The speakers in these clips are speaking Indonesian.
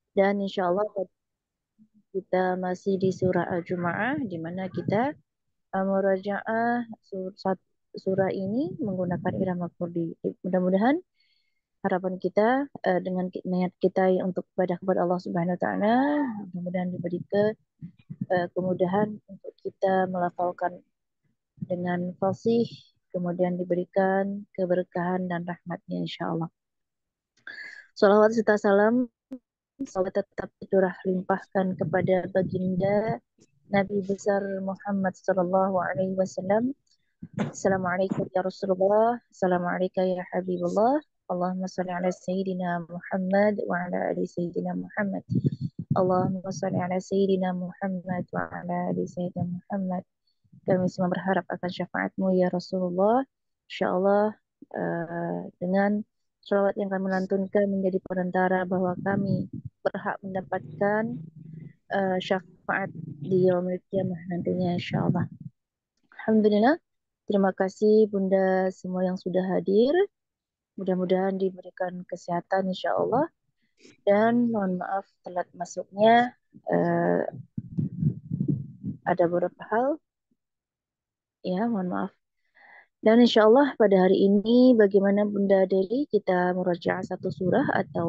Dan insya Allah kita masih di surah Al-Jumu'ah, di mana kita murajaah surah ini menggunakan irama kurdi. Mudah-mudahan harapan kita dengan niat kita untuk ibadah kepada Allah Subhanahu Wa Taala, mudah-mudahan diberi kemudahan untuk kita melafalkan dengan fasih, kemudian diberikan keberkahan dan rahmatnya insya Allah. Salawat serta salam semoga tetap curah limpahkan kepada baginda Nabi besar Muhammad sallallahu alaihi wasallam. Assalamualaikum ya Rasulullah, Assalamualaikum ya Habibullah. Allahumma salli ala Sayyidina Muhammad wa ala ali Sayyidina Muhammad. Allahumma salli ala Sayyidina Muhammad wa ala ali Sayyidina Muhammad. Kami semua berharap akan syafaatmu ya Rasulullah. InsyaAllah dengan sholawat yang kami lantunkan menjadi perantara bahwa kami berhak mendapatkan syafaat di yaumil qiyamah nantinya insyaAllah. Alhamdulillah. Terima kasih Bunda semua yang sudah hadir. Mudah-mudahan diberikan kesehatan insya Allah. Dan mohon maaf telat masuknya. Uh, ada beberapa hal. Ya, mohon maaf. Dan insya Allah pada hari ini bagaimana Bunda Deli kita murajaah satu surah atau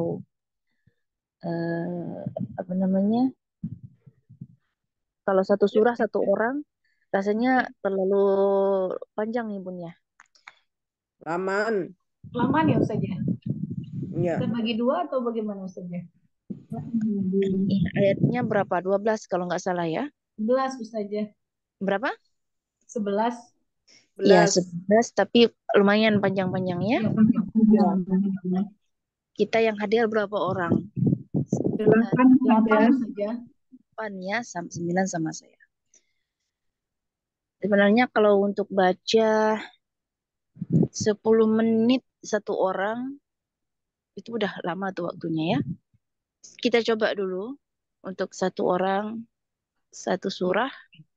uh, apa namanya? Kalau satu surah satu orang rasanya terlalu panjang nih Bun ya. Lamaan. Lamaan ya Ustaz ya? Ya. Kita bagi dua atau bagaimana Ustaz ya? Ayatnya berapa? 12 kalau nggak salah ya. 11 Ustaz ya. Berapa? 11. Ya, 11 tapi lumayan panjang-panjangnya. Ya, panjang. Kita yang hadir berapa orang? 8 saja. 8 ya, 9 sama saya. Sebenarnya kalau untuk baca 10 menit satu orang itu udah lama tuh waktunya ya. Kita coba dulu untuk satu orang satu surah.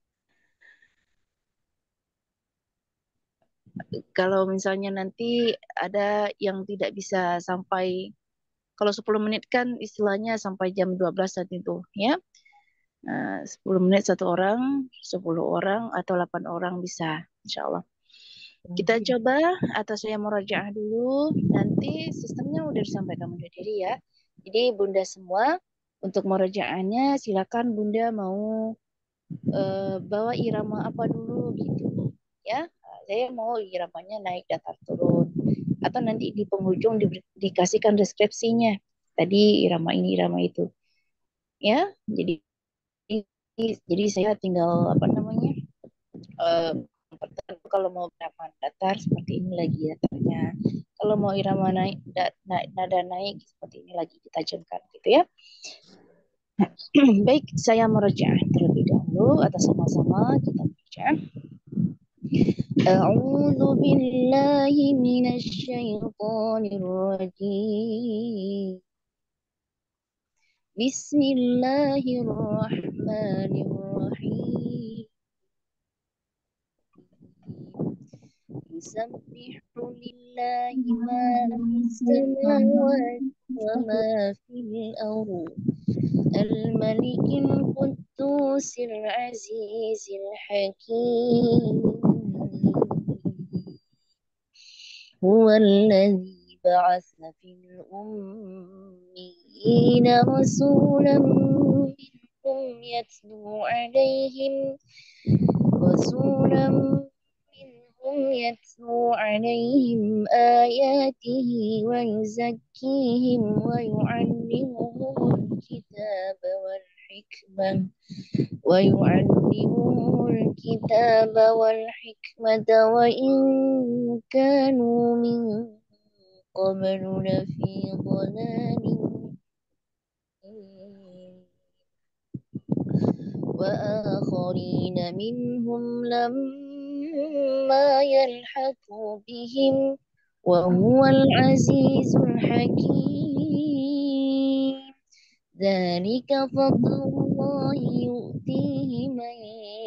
Kalau misalnya nanti ada yang tidak bisa sampai, kalau 10 menit kan istilahnya sampai jam 12 saat itu ya. 10 menit satu orang, 10 orang atau 8 orang bisa insya Allah. Kita coba atau saya murajaah dulu. Nanti sistemnya udah disampaikan Bunda Diri ya. Jadi Bunda semua untuk murajaahnya silakan Bunda mau bawa irama apa dulu gitu ya. Saya mau iramanya naik datar turun atau nanti di penghujung dikasihkan deskripsinya. Tadi irama ini irama itu ya. Jadi saya tinggal apa namanya? Uh, kalau mau irama datar seperti ini lagi datarnya. Kalau mau irama naik nada naik seperti ini lagi ditajamkan gitu ya. Baik, saya merajah terlebih dahulu atau sama-sama kita baca. A'udzu billahi minasyaitonir rajim. Bismillahirrahmanirrahim. Yusabbihu lillahi ma fis samawati wa ma fil ardh. الملك القدوس العزيز الحكيم هو الذي بعث في الأميين رسولا منهم يتلو عليهم آياته ويزكيهم ويعلمهم الكتاب والحكمة وإن كانوا من قبل لفي ضلال وآخرين منهم لما يلحقوا بهم وهو العزيز الحكيم ذلك فضل الله يؤتيه من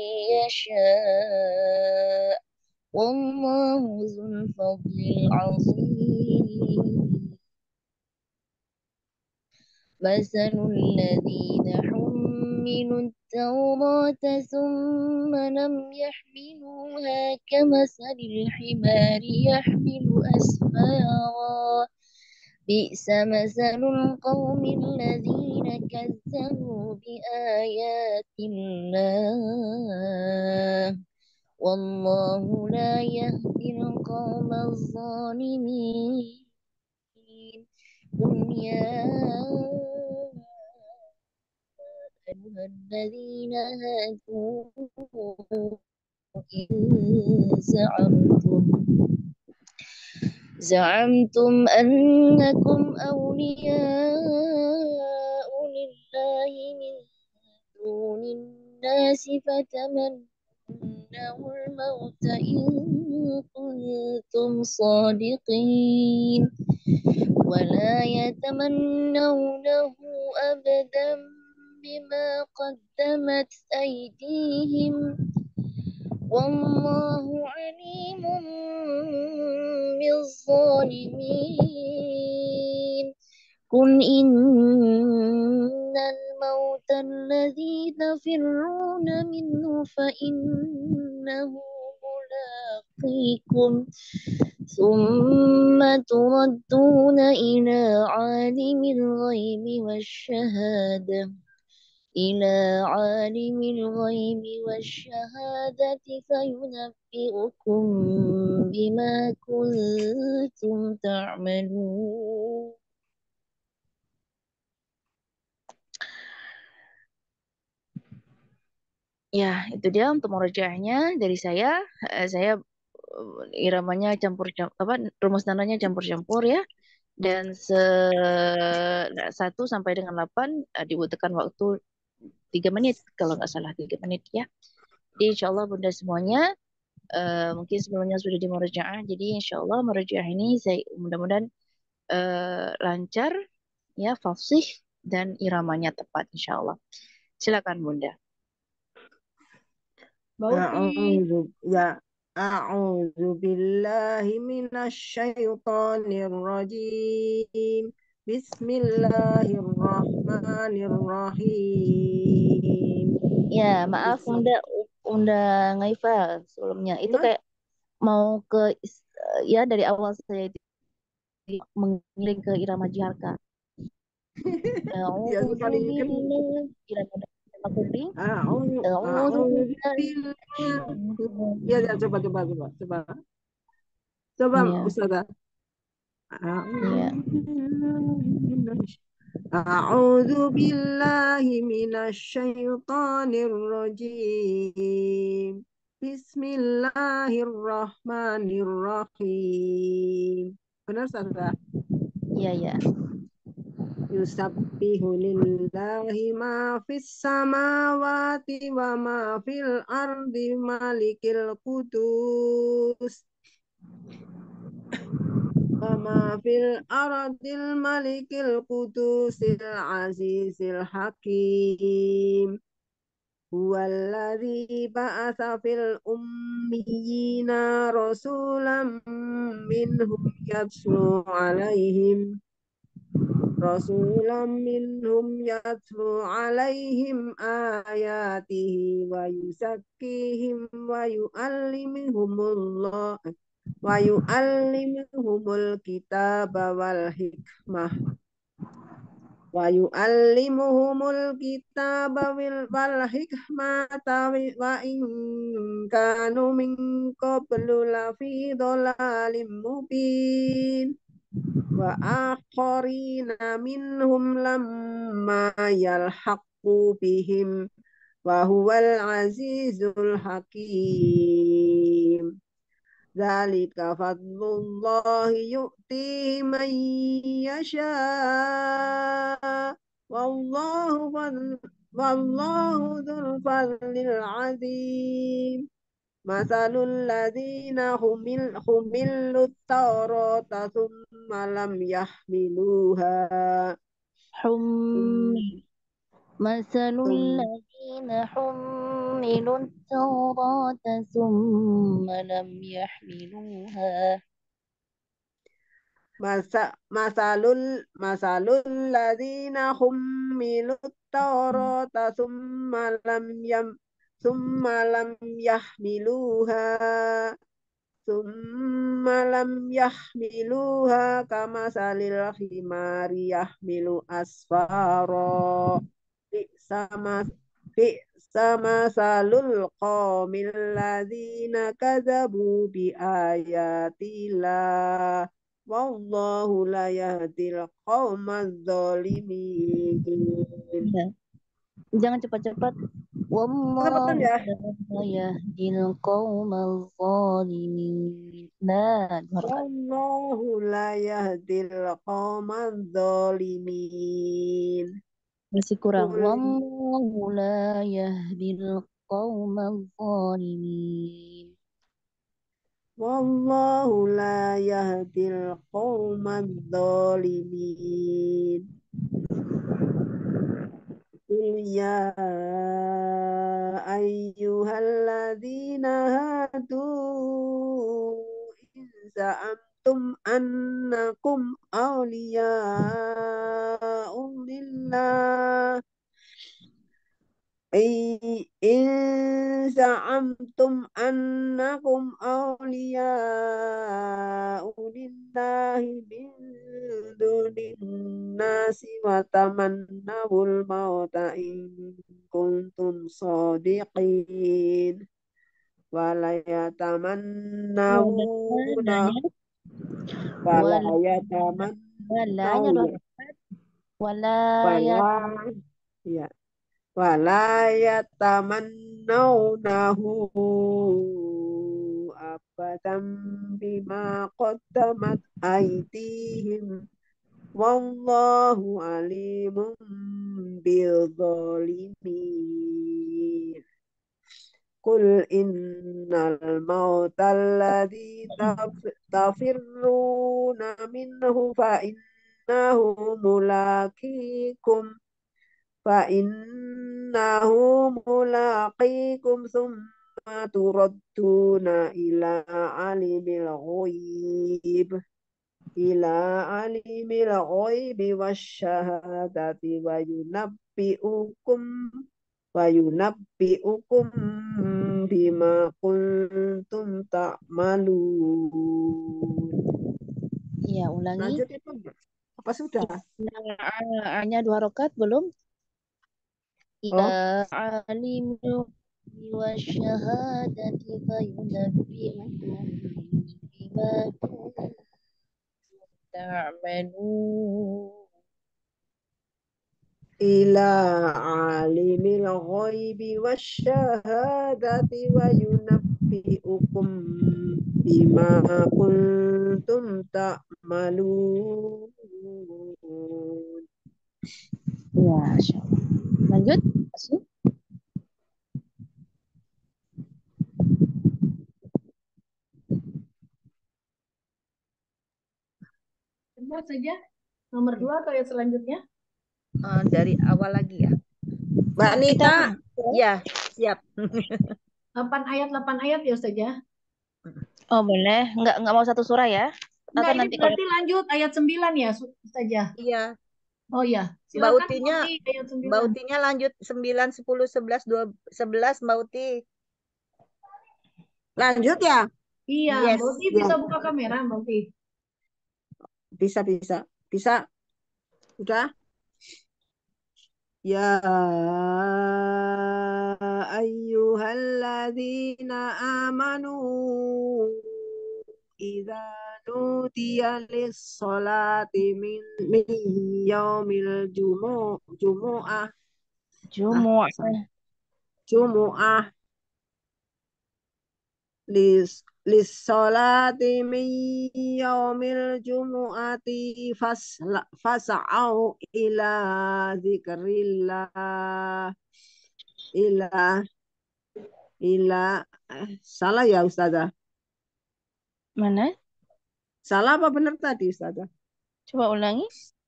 يشاء والله ذو الفضل العظيم مثل الذين حملوا التوراة ثم لم يحملوها كمثل الحمار يحمل أسفارا بئس مثل القوم الذين كذبوا بآيات الله والله لا يهدي القوم الظالمين قل يا أيها الذين هادوا إن زعمتم أنكم أولياء لله من دون الناس فتمنوا الموت إن كنتم صادقين ولا يتمنونه أبدا بما قدمت أيديهم والله عليم بالظالمين قل إن الموت الذي تفرون منه فإنه ملاقيكم ثم تردون إلى عالم الغيب والشهادة فينبئكم بما كنتم تعملون. Ya, itu dia untuk murojaahnya dari saya. Saya iramanya campur rumus nadanya campur-campur ya. Dan 1 sampai dengan 8 dibutuhkan waktu 3 menit kalau nggak salah 3 menit ya. Jadi insya Allah Bunda semuanya mungkin sebelumnya sudah di murojaah. Jadi insya Allah murojaah ini saya mudah-mudahan lancar ya, fasih dan iramanya tepat insya Allah. Silakan Bunda. Bauti. أعوذ بالله من الشيطان الرجيم بسم الله الرحمن الرحيم. Ya, maaf Bunda Ngaifa sebelumnya. Itu kayak mau ke ya dari awal saya itu mengiring ke irama Jiharka. Ya, A'udzu sekali kan. irama Makurdi. A'udzu Ya, ya, coba. Coba, Ya, Ustazah. ya. أعوذ بالله من الشيطان الرجيم بسم الله الرحمن الرحيم. Benar, Ustazah? Iya, ya. Yusabbihu lillahi ma fis samawati wa ma fil ardi malikil qudus wa ma fil ardil malikil qudusil azizil hakim. Huwallazi ba'atsa fil ummiyina rasulam minhum yatlu alaihim ayatihi wa yuzakkihim wa yu'allimuhumul kitaba wal hikmah wal hikmata wa in kanu min qablu lafi dhalalim mubin wa akharina minhum lamma yalhaqu bihim wa huwal azizul hakim. Dzalika fadlullahi yu'tihi man yasha wallahu dzul fadlil azim. Masalul ladzina humillut tawrata thumma lam yahmiluha مثل الذين حملوا التوراة ثم لم يحملوها masalul ladzina hummilut tawrata summa lam yahmiluha kama salil himari yahmilu asfaro sama sama salul qawmil ladzina kadzabu bi ayatillah wallahu la yahdil qawmaz zalimin. Ya. Jangan cepat-cepat. Cepetan Wallahu ya. la yahdil qaumal zalimin. Nah, dua rakaat. Wallahu la yahdil qawmaz zalimin. Masih kurang. Qul Wallahu la yahdil qaumal zalimin. wallahu la yahdil qawmaz zalimin. Qul ya ayyuhalladzina hadu in za'amtum annakum awliya'u lillah in za'amtum annakum awliya'u lillahi min dunin nasi wa tamannawul mauta in kuntum sadiqin wala Nah, yatamannawuna nanya. wala Wala, walanya dua yatamannawuna rakaat. Wala ya. wala ya wala yatamannawnahu abadan bima qaddamat aydihim wallahu alimun bil zalimin. Qul innal mautal ladzi tafirruna minhu fa innahu mulaqikum summa turadduna ila alimil ghaibi wasyahadati wa yunabbi'ukum bima kuntum ta'malun. Ya, ulangi. Lanjut itu enggak? Apa sudah? Nya dua rakaat belum? Ila Oh, alimul wa syahadati fayunabbi'ukum bima kuntum ta'malun. ila alimil ghaibi wasyahadati wa yunabbi'ukum bima kuntum ta'malun. Ya, insyaallah. Lanjut. Masih? Coba saja. Nomor 2 atau ayat selanjutnya? Dari awal lagi ya. Mbak Kita Nita, akan ya siap. 8 ayat ya saja. Oh, boleh. Nggak mau satu surah ya? Enggak, Atau ini nanti kalau berarti lanjut ayat 9 ya saja. Iya, Oh ya, Mbak silakan Utinya, Murti ayat Mbak 9. Utinya lanjut 9, 10, 11, 11 Mbak Uti. Lanjut ya? Iya, Yes. Murti Ya, bisa buka kamera, Murti. bisa. Udah? Ya ayyuhalladzina amanu idza nudiya lis-salati min yaumil jumu'ah Jumu'ah. jumu'ah lis-salati min yaumil jumu'ati fas'au ila zikrillah ila salah ya Ustazah? Mana? Salah apa benar tadi Ustazah? Coba ulangi.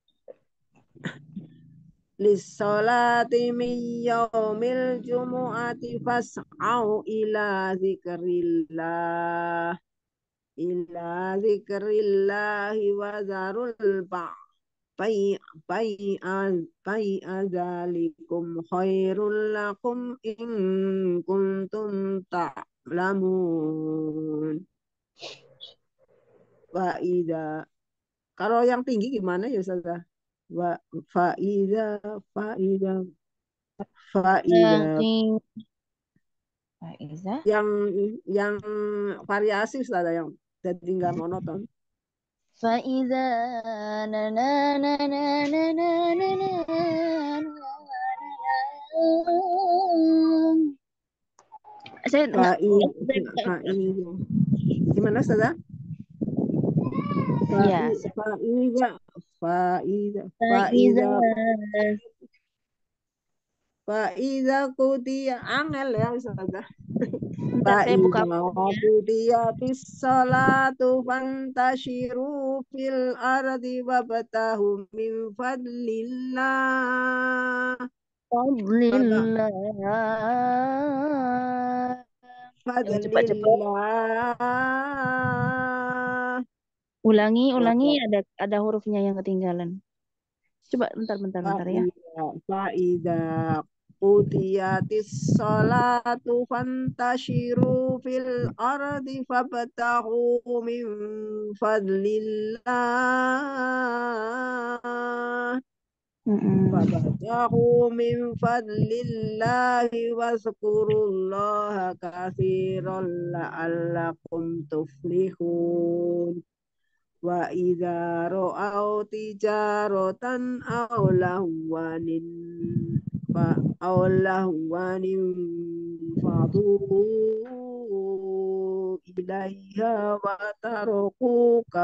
Lissolati min yaumil jumu'ati fas'au ila zikrillah ila dzikrillahi wa dzarul bai'a dzalikum khairul lakum in kuntum ta'lamun. Wa idza kalau yang tinggi gimana ya Ustazah? Wa faida faida faida King Faiza. yang variasi Ustazah yang jadi nggak monoton. Faiza na na na na na na na na saya nggak Faida gimana Ustazah? ya Faida faida Faiza faida kudia angel ya Ustazah. bentar saya buka Faida kudia bis-salatu fantashiru fil ardi wabtahu min fadlillah. Fadlillah. Yang cepat-cepat. Fadlillah. Ulangi, ada hurufnya yang ketinggalan. Coba bentar ya. Faida qudiyatis salatu fantashiru fil ardi fabtahu min fadlillah. Fabtahu min fadlillahi wazkurullaha katsiran la'allakum tuflihun. Wa idza ra'au tijaratan aw lahwanin fadu ilaiha wa tarakuka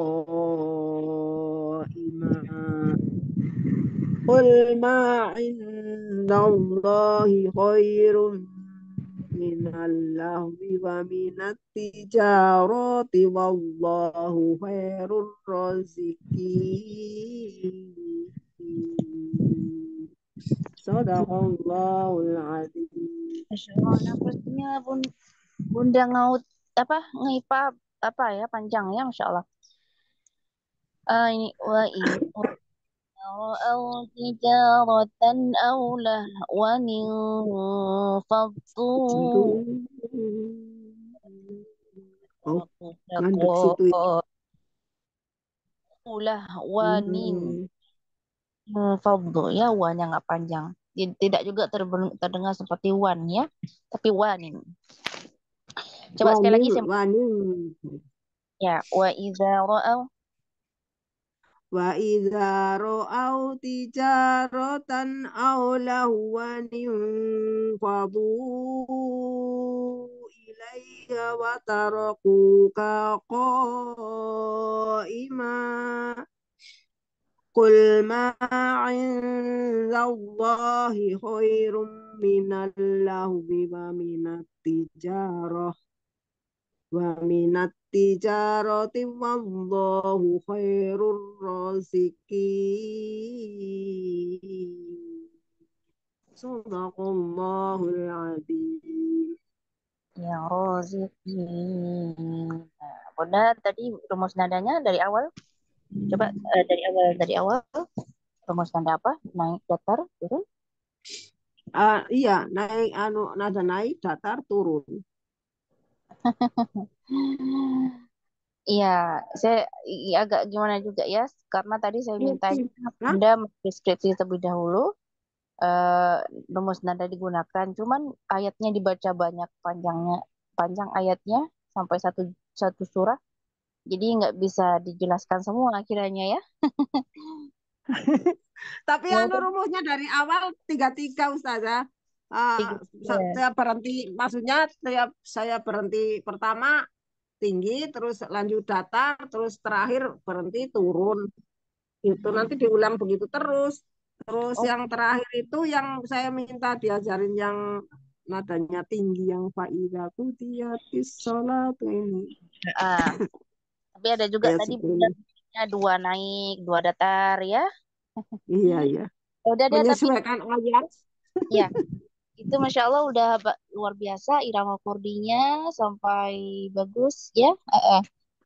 qa'ima. Qul ma 'indallahi khairun minal lahwi wa minat tijarati wallahu khairur raziqin. Sadaqallahul azim. Masya Allah, nafasnya Bunda Ngaut ngaipa ya panjang ya, Masya Allah. Ini أو تجارة أو لهوا انفضوا Oh, mandek situ ya. lahwanin fadlu ya, wan yang nggak panjang, tidak juga terdengar seperti wan ya, tapi wanin. Coba sekali lagi Wanin. Ya, wa idza ra'au Wa idza ra'au tijaratan aw lahwan fadu ilaiha wa tarakuka qa'ima. Qul ma 'indallahi khairum minal lahwi wa minat tijarah. Wa minat tijarati wallahu khairur raziqin. Sadaqallahul azim. ya roziqin. Nah, Bunda tadi rumus nadanya dari awal. Coba dari awal rumus nada apa? Naik, datar, turun. Iya, naik nada naik, datar, turun. Iya, saya agak gimana juga ya, karena tadi saya minta Bunda deskripsi terlebih dahulu, rumus nada digunakan, cuman ayatnya dibaca banyak, panjang ayatnya sampai satu surah, jadi nggak bisa dijelaskan semua akhirnya ya. Tapi rumusnya dari awal 33 Ustazah. Saya berhenti, maksudnya saya berhenti pertama tinggi, terus lanjut datar, terus terakhir berhenti turun. Itu nanti diulang begitu terus. Terus yang terakhir itu yang saya minta diajarin yang nadanya tinggi, yang faida kudiyatis sholatu ini. Tapi ada juga tadi dua naik, dua datar ya. Iya. Udah deh, menyesuaikan ayat. Ya, itu Masya Allah udah luar biasa irama kurdinya sampai bagus ya.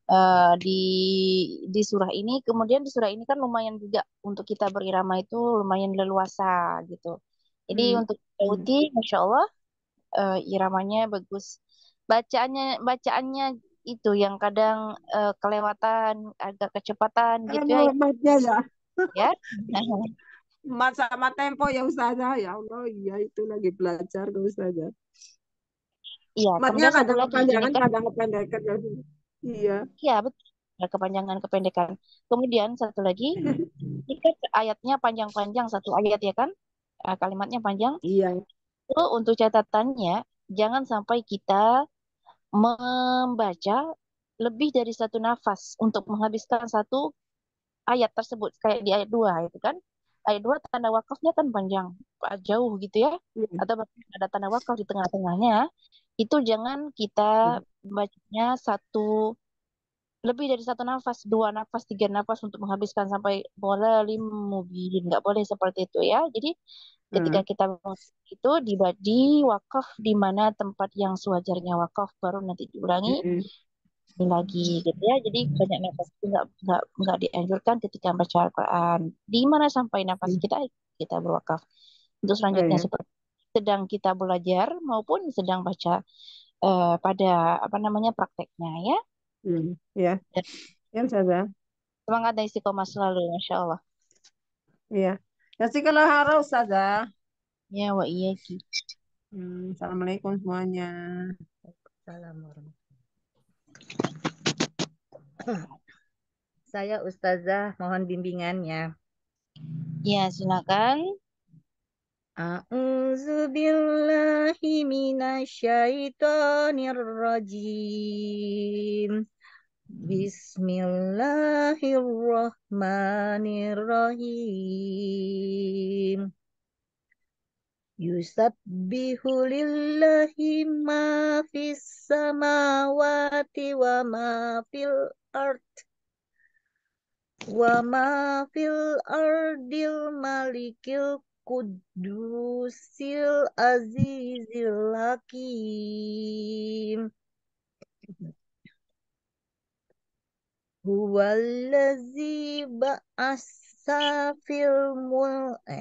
di surah ini. Kemudian di surah ini kan lumayan juga untuk kita berirama itu lumayan leluasa gitu. Jadi Hmm. untuk Sauti, Masya Allah, iramanya bagus. Bacaannya itu yang kadang kelewatan, agak kecepatan gitu ya, Alamatnya ya. ya. Mat sama tempo ya Ustazah. Ya Allah, iya itu lagi belajar ke Ustazah. Iya, Matnya kemudian satu kadang lagi ini kepanjangan, kan, kadang kependekan ya. Iya. ya betul, ada kepanjangan kependekan. Kemudian satu lagi, ini kan ayatnya panjang-panjang satu ayat ya kan, kalimatnya panjang. Iya. Itu untuk catatannya, jangan sampai kita membaca lebih dari satu nafas untuk menghabiskan satu ayat tersebut. Kayak di ayat 2 itu kan. Ayat 2 tanda wakafnya kan panjang, jauh gitu ya. Iya. Atau bahkan ada tanda wakaf di tengah-tengahnya. Itu jangan kita bacanya lebih dari satu nafas, dua nafas, tiga nafas untuk menghabiskan sampai bola mubin. Nggak boleh seperti itu ya. Jadi ketika Hmm. kita itu di wakaf di mana tempat yang sewajarnya wakaf baru nanti diulangi Hmm. lagi gitu ya. Jadi banyak nafas itu nggak dianjurkan ketika baca Al-Quran. Di mana sampai nafas Hmm. kita berwakaf. Untuk Oh selanjutnya ya. seperti sedang kita belajar maupun sedang baca pada apa namanya prakteknya ya. Hmm. Ya. Dan Ya Ustazah. semangat dan istiqomah selalu, Masya Allah. Iya. Ya sih kalau harus Ustazah. Ya wa iya. Assalamualaikum semuanya. Assalamualaikum. Saya Ustazah, mohon bimbingannya. Ya silakan. A'udzu billahi minasyaitonir rajim. Bismillahirrahmanirrahim. Yusabbihu lillahi ma fis samawati wa ma fil ard wa ma fil ardil malikil kudusil azizil hakim. Huwallazi ba'asa fil mul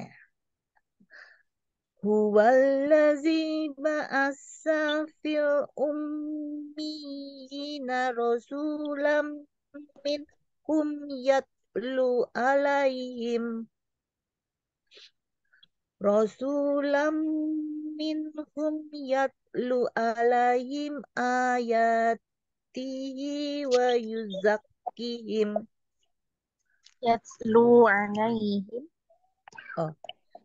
Huwallazi ba'asa fil ummiyina rasulam minhum yatlu alaihim rasulam minhum yatlu alaihim ayatihi wa yuzakkihim. Yatslu alaihim. Oh.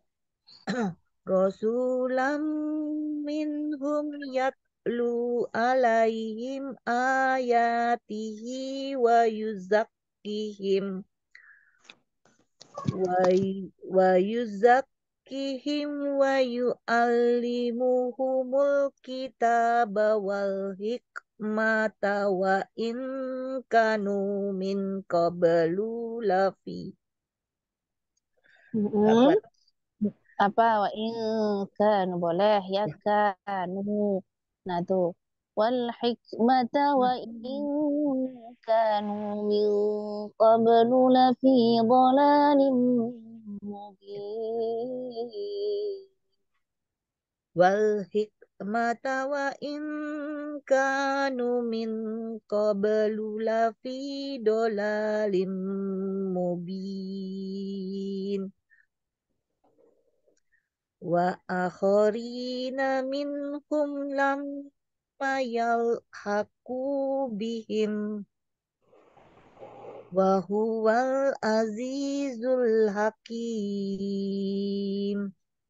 Rasulam minhum yatlu alaihim ayatihi wa yuzakkihim wa yuzakkihim wa yu'allimuhumul kitaba wal hikmata wa in kanu min qablu lafi apa Apa wa in kan boleh ya kan. Nah tuh wal hikmata wa in kanu min qablu lafi dhalalim mubin. wal hikmata wa in kanu min qablu lafi dolalim mubin wa akharina minhum lam yalhaqu bihim wa huwal azizul hakim.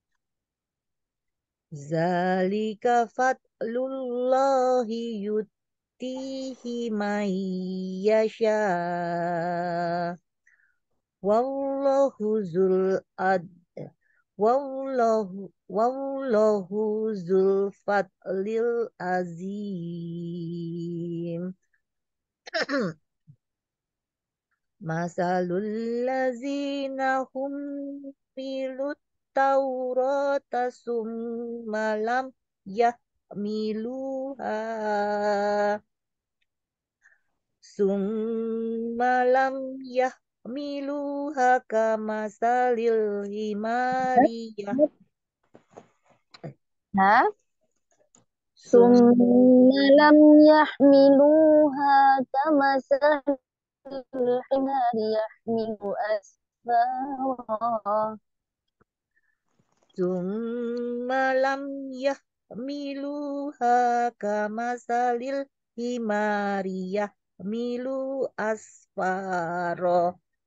Zalika fadlullahi yutihi man yasha. Wallahu zul ad wallahu zul fadlil azim. Masalul lazina hum milut taurata summalam yahmiluha Summa lam yahmiluha kamasalil himariyah. Nah, Sum summa lam yahmiluha kamasal himari yahmilu asfara. Summa lam yahmiluha kamasalil himariyah milu asfaro.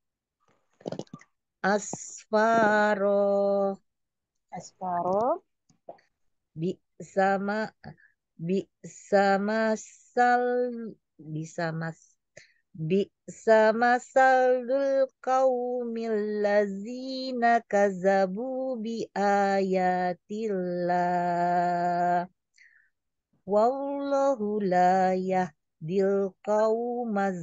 Asfaro Asfaro. sama sama sal mas sama salul qaumil lazina kazabu bi ayatillah wallahu la yahdil qaumaz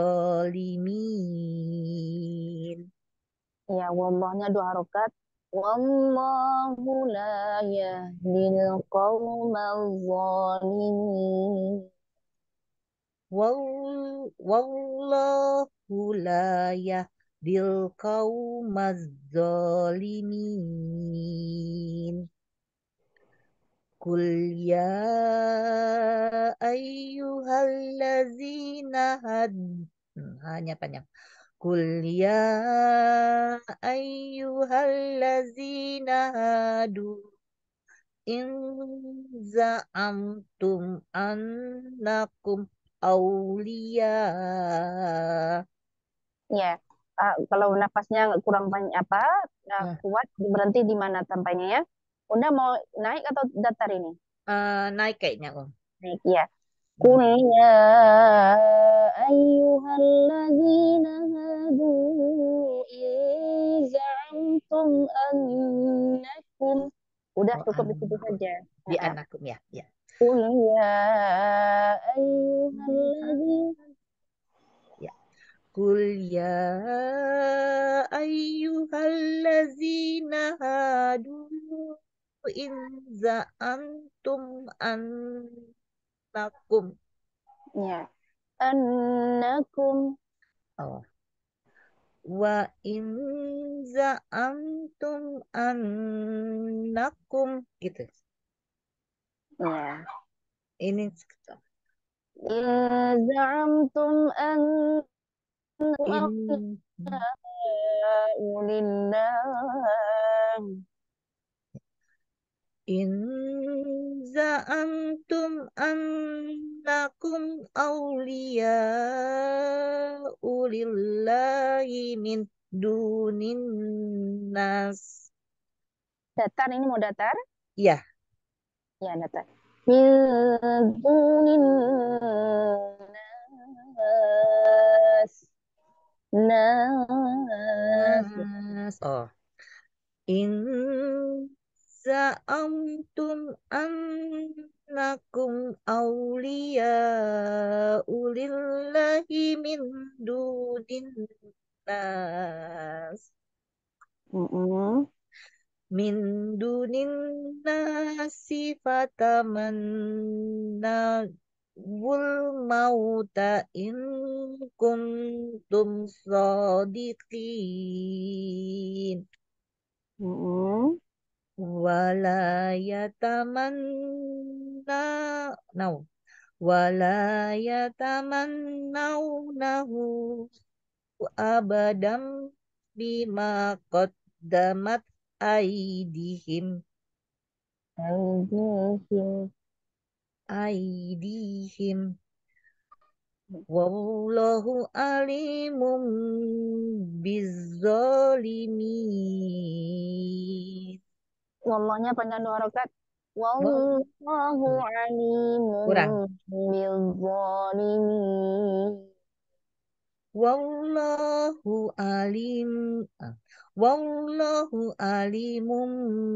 zalimin. Ya, wallahnya 2 harokat. Wallahu la yahdil qawmal zalimin. Wallahu la yahdil qaumaz zalimin. Qul ya ayyuhallazina hanya panjang. Qul ya ayyuhallazina hadu in za'amtum annakum auliya. Ya, kalau nafasnya kurang banyak Nah, kuat, berhenti di mana sampainya ya. Udah mau naik atau datar ini? naik kayaknya Om. Naik ya. Hmm. Qul ya ayyuhalladzina hadu in za'amtum annakum. Udah Oh, cukup di situ saja. di anakum ya. Ya. Qul ya ayyuhalladzina. Ya. Qul ya ayyuhallazina hadu in za'antum annakum. Ya. Annakum. Oh. Wa in za'antum annakum gitu. Ya. Ini In za'amtum annakum in awliya'ulillah. in za'antum annakum awliya ulillahi min dunin nas. Datar, ini mau datar? Ya, Ya, datar. Min dunin nas. Nas. nas. Oh, in za'amtum annakum awliya ulillahi min dunin nas. Mm-mm. Min dunin nasi fatamanna wul mauta in kuntum sadiqin Mm-mm. wala yatamanna now wala yatamannawnahu abadam bima qaddamat aidihim Aydihim. aidihim wallahu alimum bizzalimin. Wallahnya panjang 2 harokat. Wal- Wallahu kurang alimun bizzalimin. wallahu alim ah, wallahu alimum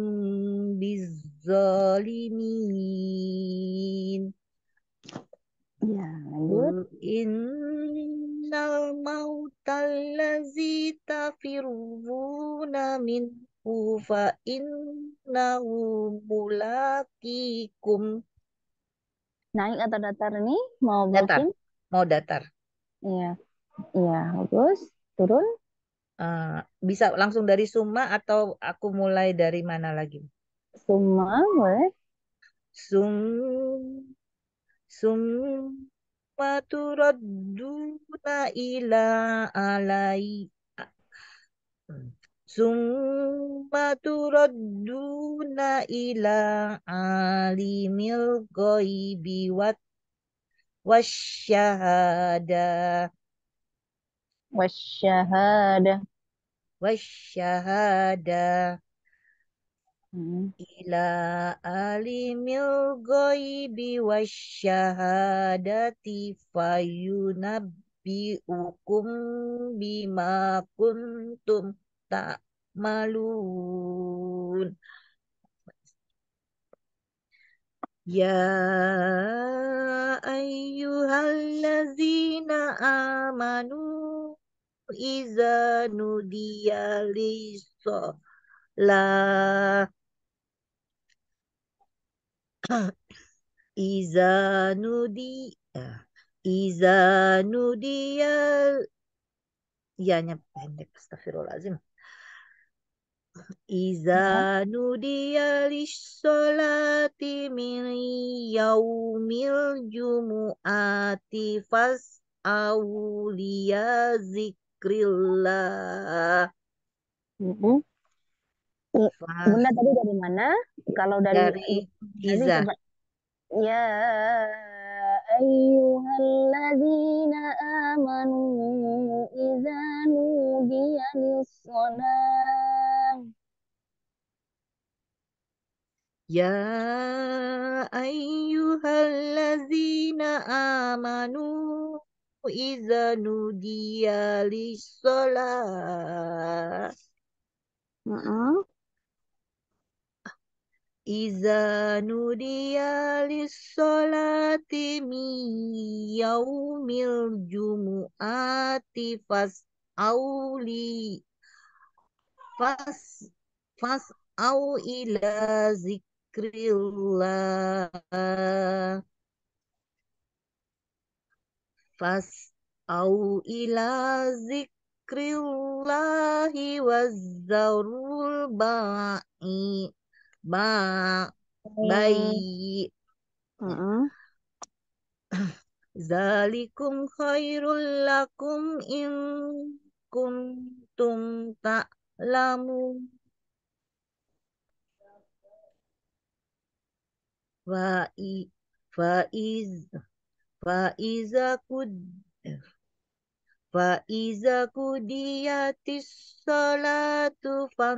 bizzalimin. Ya, lanjut. Qul innal mautallazi tafirruna minhu fa innahu mulaqikum. Naik atau datar ini? Mau Datar, breaking? mau datar. Iya, iya, bagus. Turun. Bisa langsung dari summa atau aku mulai dari mana lagi? Summa, boleh. Sum summa turadduna ila alai summa turadduna ila alimil ghaibi wasyahada Wasyahadah. wasyahada Hmm. ila alimil ghaibi wasyahadati fayunabbiukum bima kuntum ta'malun. Ya ayyuhallazina amanu iza nudiya lis-shalah Iza nudi ah, Iza nudiya pendek astagfirullahaladzim. Iza Ya. nudiya lissolati min yaumil jumu'ati fas awliya zikrillah. Mm-mm. Fas Bunda tadi dari mana? Kalau dari dari tadi Iza. coba. Ya ayyuhalladzina amanu idza nudiya lis-shalah. Ya ayyuhallazina amanu iza nudiya lissalah Heeh. Iza nudiya lissalati min yaumil jumu'ati fas fas au ila zikrillah fas au ila zikrillahi wazzarul ba bayi Heeh. zalikum khairul lakum in kuntum ta'lamun fa i fa iz fa iza kud Faiza kudiyatis salatu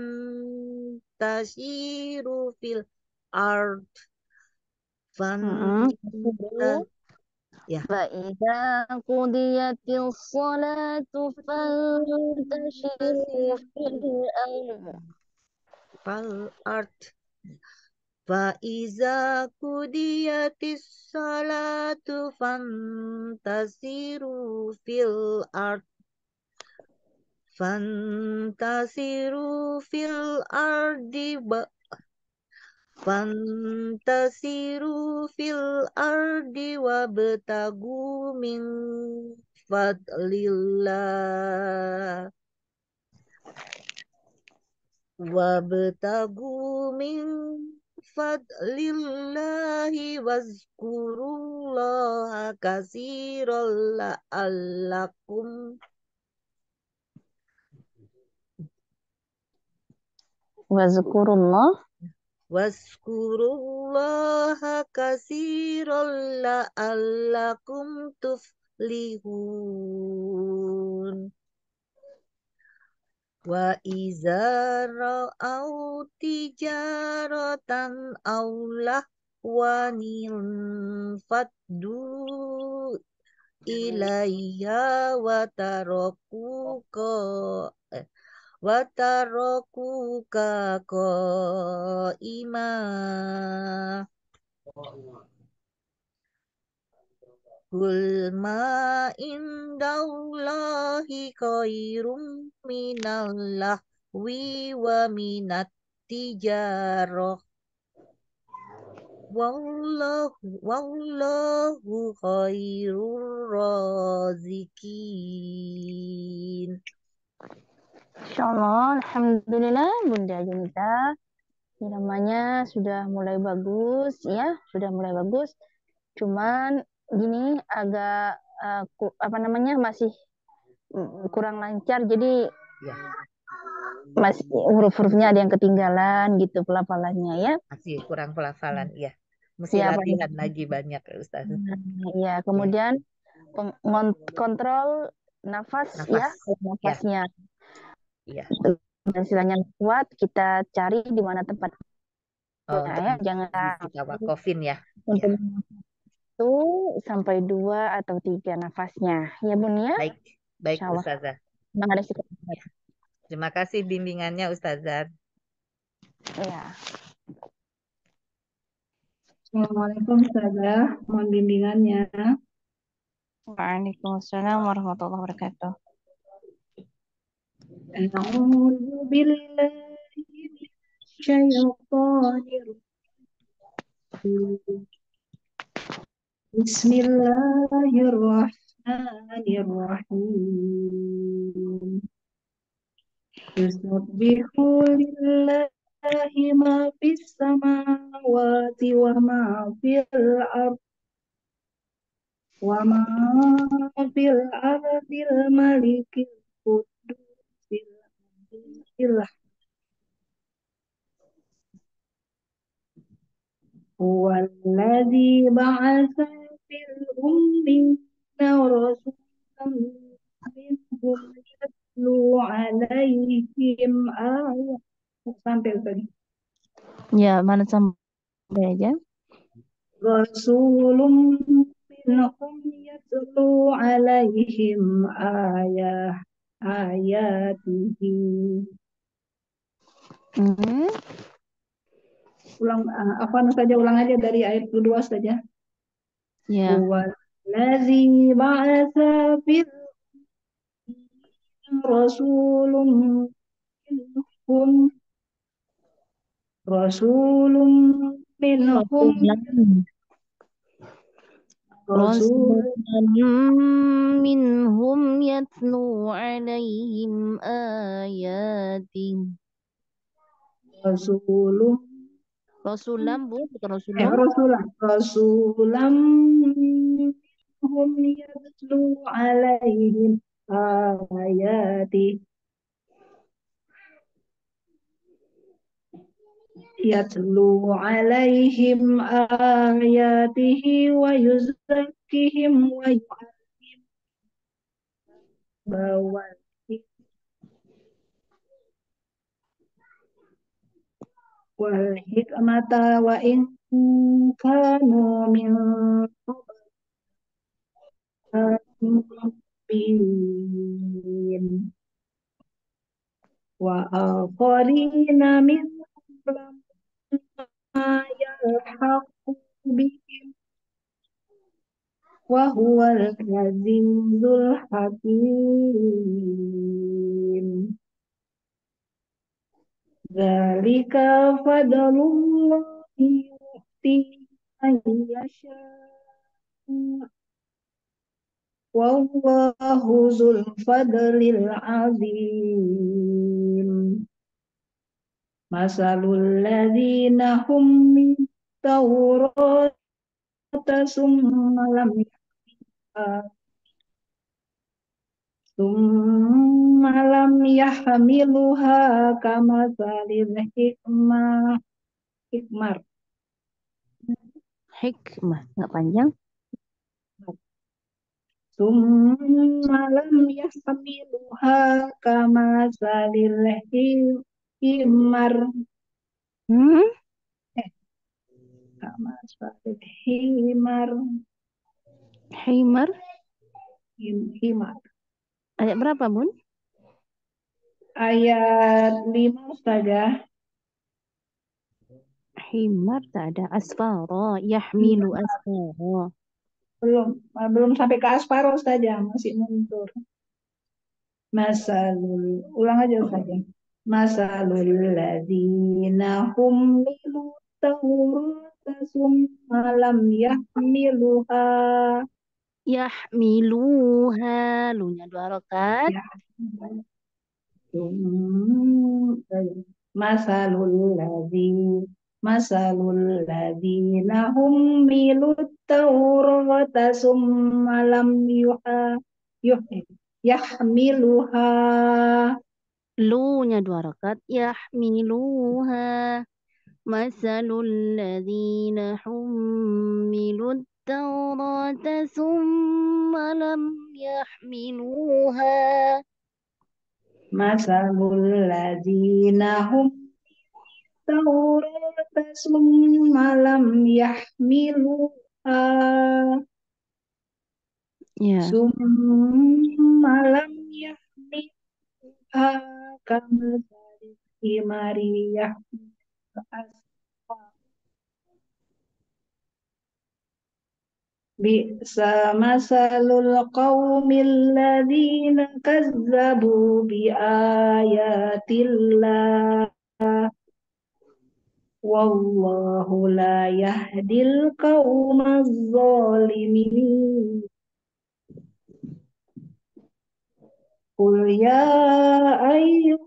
fantasiru fil ard Heeh. fanta ya فإذا قضيت الصلاة فانتشروا fantasiru في الأرض. fal ard Faiza kudiyatis salatu fantasiru fil ard fantasiru fil ardi Fantasiru fil ardi wabtagu min fadlillah wabtagu min fadlillahi wazkurullaha kasiran la'allakum واذكروا الله. wazkurullaha kasiran la'allakum tuflihun Wa iza ra'au tijaratan aw lahwanin faddu ilaiha eh, wa tarakuka qaima Kul ma indallahi khairum minallah wa minat tijarah wallahu khairur razikin. Insyaallah, alhamdulillah Bunda Junita. Namanya sudah mulai bagus ya, sudah mulai bagus. Cuman gini agak apa namanya masih kurang lancar. Jadi Ya, masih huruf-hurufnya ada yang ketinggalan gitu pelafalannya ya. masih kurang pelafalan. Ya, mesti Ya, latihan lagi banyak, Ustaz. ya, Ya, kemudian kontrol nafas ya, nafas. Ya, nafasnya. iya. Dan istilahnya kuat, kita cari di mana tempat Oh, ya, untuk ya. Jangan kita wakofin ya. Ya, untuk satu sampai dua atau tiga nafasnya. Ya Bun ya, baik, baik Insya Allah. Ustazah. Makasih. Ya. Terima kasih bimbingannya Ustazah. Ya. Assalamualaikum Ustazah, mohon bimbingannya. Waalaikumsalam warahmatullahi wabarakatuh. A'udzu billahi minasyaitonir rajim. Bismillahirrahmanirrahim. Yusabbihu lillahi ma fis samawati wa ma fil ardh wa ma fil ardil malikil qudusil azizil huwallazi ba'atha fil ummiyina rasulan minhum yatlu alaihim ayat sampai tadi. Ya, mana sampai aja? Rasulun minhum yatlu alaihim ayatihi. Ulang saja, ulang aja dari ayat kedua saja. Ya. Huwallazi ba'atsa fil rasulun minhum Rasulan minhum yatlu alaihim ayatin. Rasulun Rasulam Bu, bukan Rasulum. Rasulam minhum yatlu alaihim ayati yatlu alaihim ayatihi wa yuzakkihim wa yu'allim bawal wal hikmata wa in kanu min qablin wa akharina min yalhaqu bihim wa huwal azizul hakim. Dzalika fadlullahi yu'ti man yasha wallahu dzul fadlil azim. Masalul ladzina hum min tawrata summa lam yahmiluha kama salil hikmah nggak panjang. Summa lam yahmiluha kama salil himar kama salil Himar. himar. Ayat berapa, Bun? Ayat 5 saja. Himar tak ada. Asfara. Yahmilu asfara. Belum sampai ke asparo saja, masih mundur. Ulang aja saja. Masalul ladzina humilu tawrata ثم لم يحملها Yahmiluha. Lunya 2 harokat. مثل الذين حملوا التوراة ثم لم يحملوها Lunya 2 harokat. Yahmiluha. Masalul ladzina hummilut Taurata summa lam yahmiluha. مثل الذين هم التوراة ثم لم يحملوها Ya. ثم لم يحملوها كمثل الحمار يحمل أسفارا بئس مثل القوم الذين كذبوا بآيات الله والله لا يهدي القوم الظالمين قل يا أيها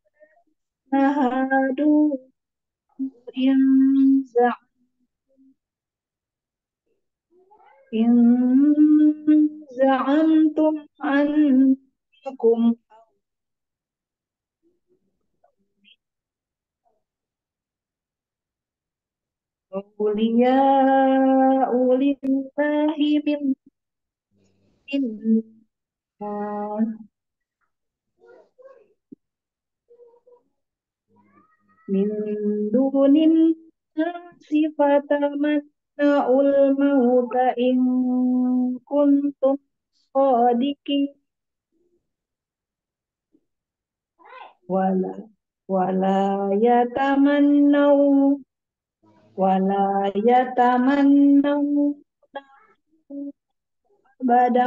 هادوا إن زعمتم أنكم أولياء لله من دون الناس فتمنوا الموت إن كنتم صادقين ولا يتمنوا أبدا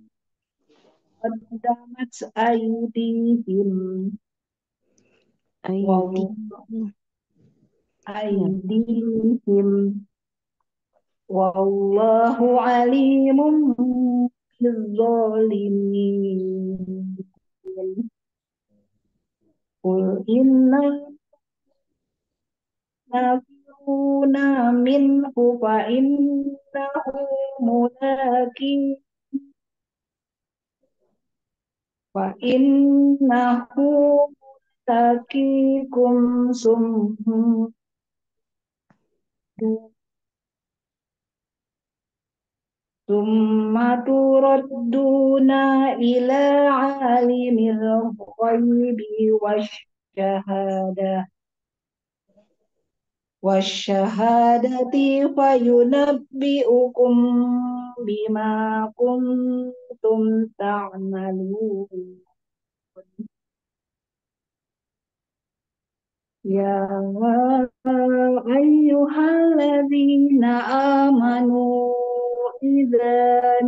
قدمت أيديهم Aidi. أيديهم والله عليم بالظالمين قل إن تنفرون منه فإنه ملاقيكم ثم تردون إلى عالم الغيب والشهادة فينبئكم بما كنتم تعملون يا أيها الذين آمنوا إذا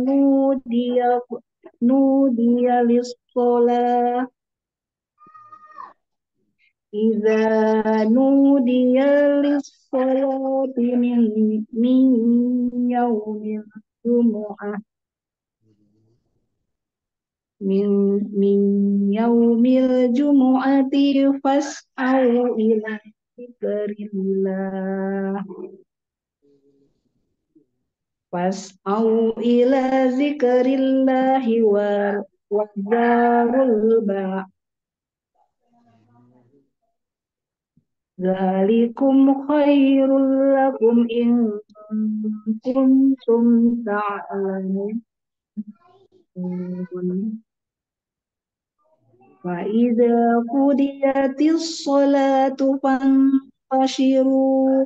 نودي للصلاة من يوم الجمعة من يوم الجمعة فاسعوا إلى ذكر الله وذروا البيع ذلكم خير لكم إن كنتم تعلمون فإذا قضيت الصلاة فانتشروا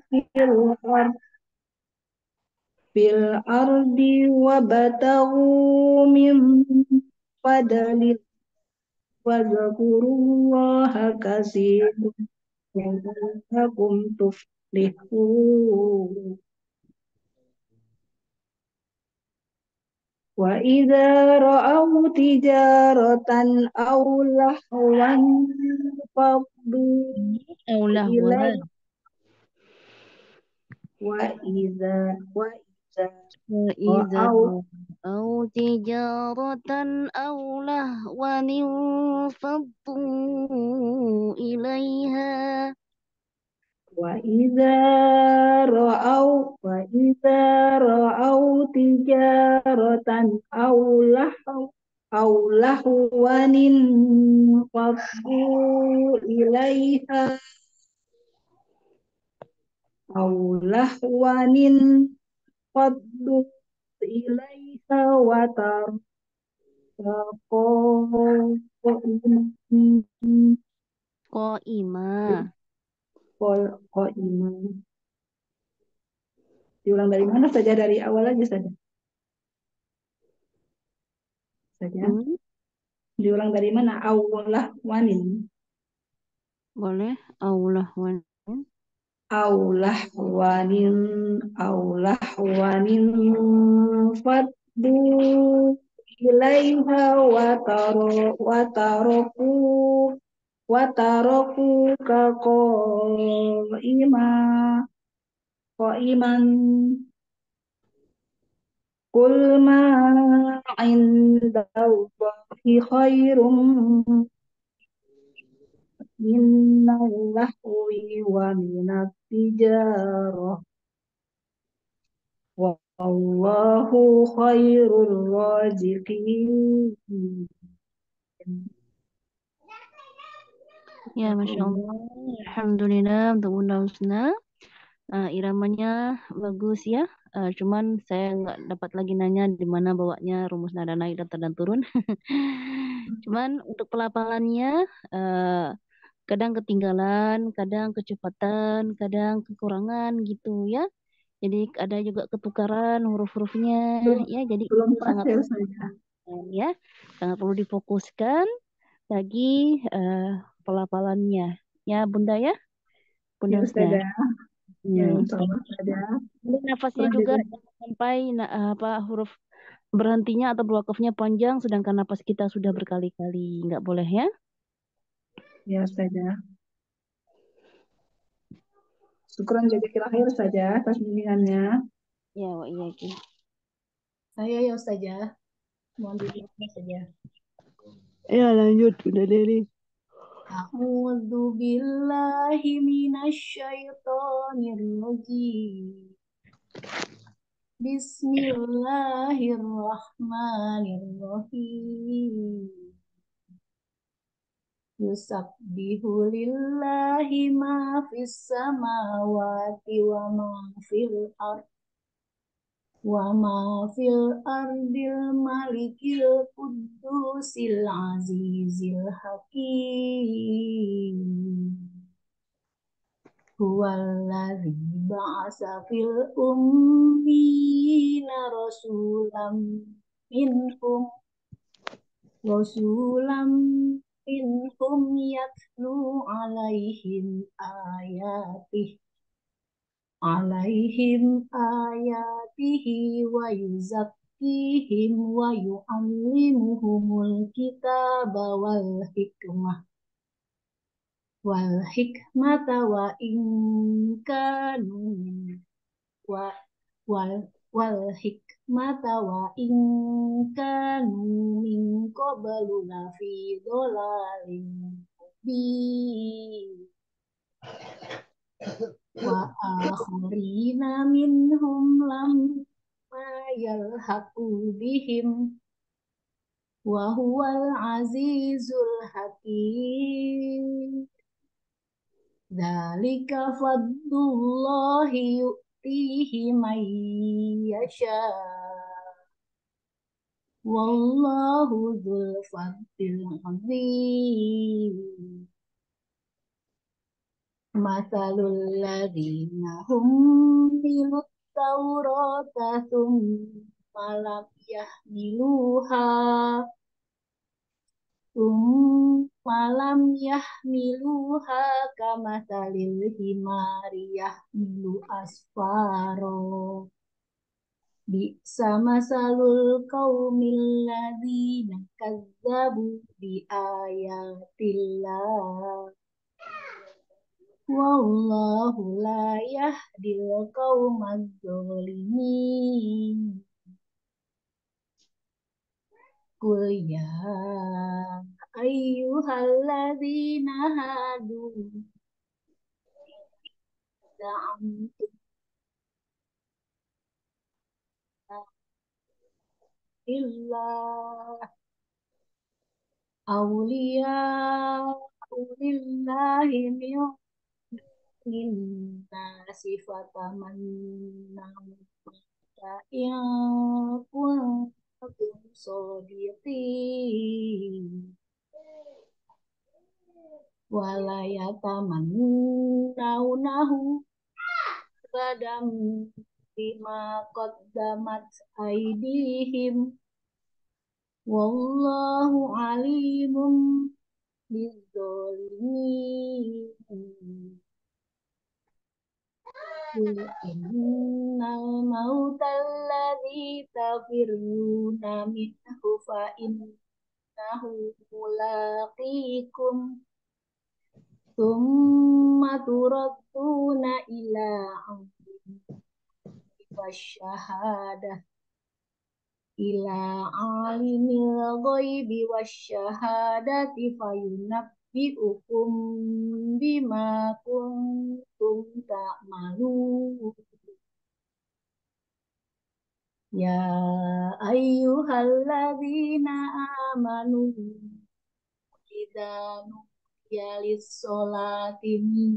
في الأرض وابتغوا من فضل الله واذكروا الله كثيرا لعلكم تفلحون وإذا رأوا تجارة أو لهوا انفضوا Aulah إليها وإذا وإذا رأوا أو تجارة أو لهوا انفضوا إليها وإذا رأوا تجارة أو لهوا انفضوا إليها وتركوا قائما. قائما. Diulang dari mana saja, dari awal aja saja. Diulang dari mana? Aulah wanin. Boleh. Aulah wanin faddu ilaiha wataroku qaiman kul ma indallahi khairum minallahwi wa minat tijarah wallahu khairul raziqin. Ya, Masya Allah. Alhamdulillah untuk Bunda Husna. Iramanya bagus ya. Cuman saya nggak dapat lagi nanya di mana bawanya rumus nada naik, datar, dan turun. Cuman untuk pelafalannya kadang ketinggalan, kadang kecepatan, kadang kekurangan gitu ya. Jadi ada juga ketukaran huruf-hurufnya ya. Jadi Belum itu sangat pasir saja. ya, sangat perlu difokuskan bagi pelafalannya ya Bunda ya. Bunda Ya Husna. Ustazah, ya sama saja. Ini nafasnya juga sampai huruf berhentinya atau berwakafnya panjang, sedangkan napas kita sudah berkali-kali. Nggak boleh ya. Ya Ustazah. Syukran jazakillah saja atas bimbingannya. Ya, wa iya. Saya ya Ustazah. Mohon dimaafkan saja. Ya, lanjut Bunda Deli. A'udzu billahi minasyaitonir rajim. Bismillahirrahmanirrahim. Yusabbihu lillahi ma fis samawati wa ma fil ardh wa ma fil ardil malikil qudusil azizil hakim. Huwallazi ba'asa fil ummiyina rasulam minhum yatlu alaihim ayatihi wa yuzakkihim wa yu'allimuhumul kitaba wal hikmata wa in kanu wa wal hikmata wa in kanu min qablu lafi dhalalin mubin wa akharina minhum lamma yalhaqu bihim wa huwal azizul hakim. Dzalika fadlullahi yu'tihi man yasha. Wallahu dzul fadlil azim. Mathalul ladzina hummilut taurata tsumma lam yahmiluha kamathalil himari yahmilu asfaro. Bi'sa masalul qaumil ladzina kazzabu bi ayatillah. Wallahu la yahdil qaumadz dzalimin. Qul ya ayyuhalladzina hadu za'amtum illah awliya lillahi min nasi fatamanna in kuntum shodiqin wala yatamannawnahu badam bima qaddamat aydihim wallahu alimun bizzalimin. Qul innal mautal tafirruna minhu fa innahu mulaqikum thumma turadduna ila wasyahadah ila alimil ghaibi wasyahadati fayunabbi'ukum bima kuntum ta'malun. Ya ayyuhalladzina amanu idza nudiya lis-sholati min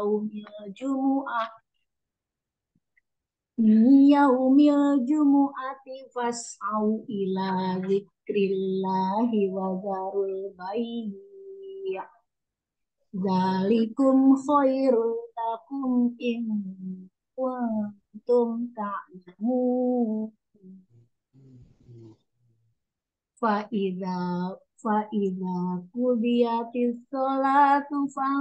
yaumil jumu'ati fas'au ila zikrillahi wa zarul bai' dzalikum khairul lakum in kuntum ta'lamun. Fa'idza qudiyatis sholatu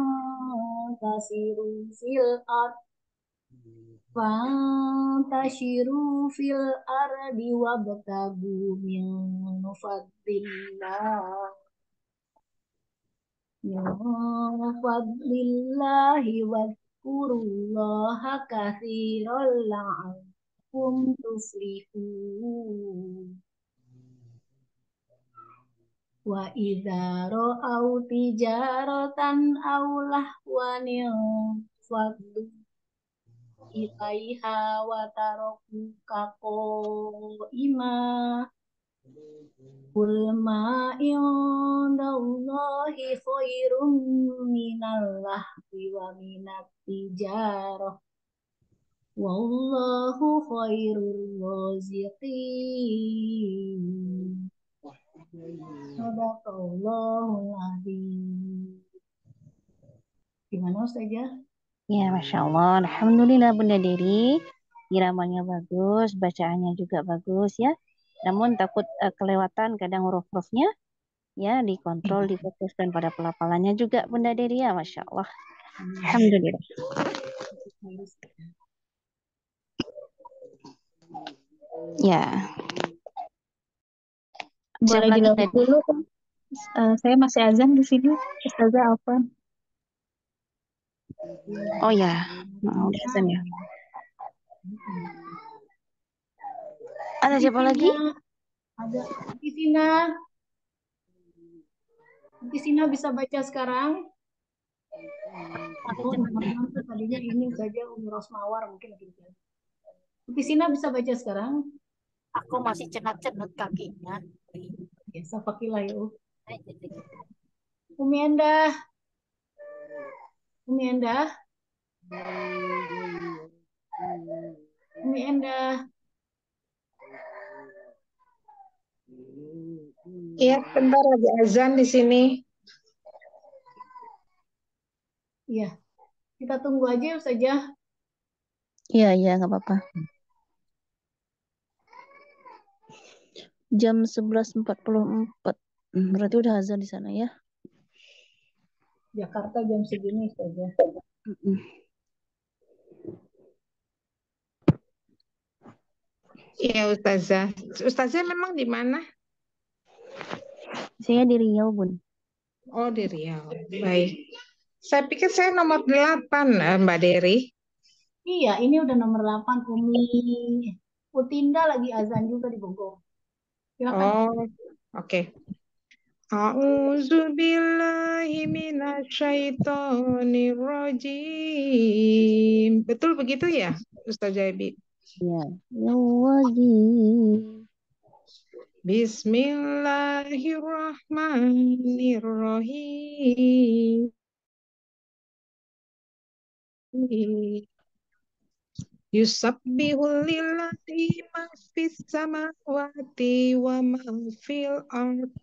fantashiru fil ardi wabtagu min fadlillahi wadhkurullaha katsiran la'allakum tuflihun. Wa idza ra'au tijaratan aw lahwan fadlu ilaiha wa tarakuka qa'ima qul ma indallahi khairum minal lahwi wa minat tijarah wallahu khairur raziqin. Sadaqallahul azim. Gimana Ustazah? Ya, Masya Allah. Alhamdulillah Bunda Dery. Iramanya bagus, bacaannya juga bagus ya. Namun takut kelewatan kadang huruf-hurufnya. Ya, dikontrol, difokuskan pada pelafalannya juga Bunda Dery ya. Masya Allah. Alhamdulillah. Ya. Boleh dilanjut dulu kan? Saya masih azan di sini. Ustazah Alfan. Oh ya, udah azan ya. Ada siapa lagi? Ada Tisina. Tisina bisa baca sekarang? Aku tadinya ini saja Umi Rosmawar mungkin gitu. Tisina bisa baca sekarang? Aku masih cenat-cenut kakinya. Ya, safakilah ya. Umi Endah. Umi Endah. Umi Endah. Iya, bentar lagi azan di sini. Iya. Kita tunggu aja saja. Iya, nggak apa-apa. Jam 11.44. Berarti udah azan di sana ya? Jakarta jam segini saja. Iya, Ustazah. Ustazah memang di mana? Saya di Riau, Bun. Oh, di Riau. Baik. Saya pikir saya nomor 8, Mbak Dery. Iya, ini udah nomor 8 Umi Utinda lagi azan juga di Bogor. Silakan. Oh, oke. A'udzu billahi minasyaitonir rajim. Betul begitu ya, Ustazah Ebi? Ya. Yawajib. Bismillahirrahmanirrahim. Yusabbihu lillahi ma fis samawati wa ma fil ard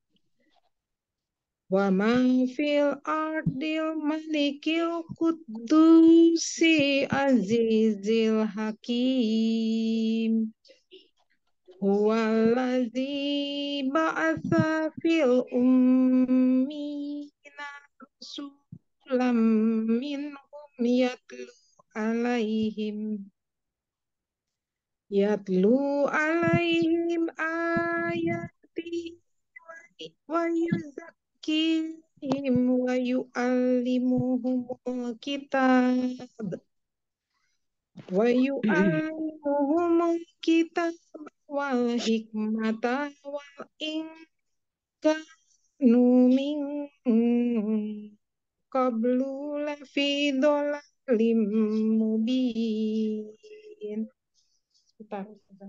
wa ma fil ardil malikil qudusi azizil hakim. Huwallazi ba'atha fil ummina rasulam minhum yatlu alaihim ayati wa yuzakkihim wa yu'allimuhumul kitab wal hikmata wal in kanu min qablu lafi dhalalim mubin. Sebentar.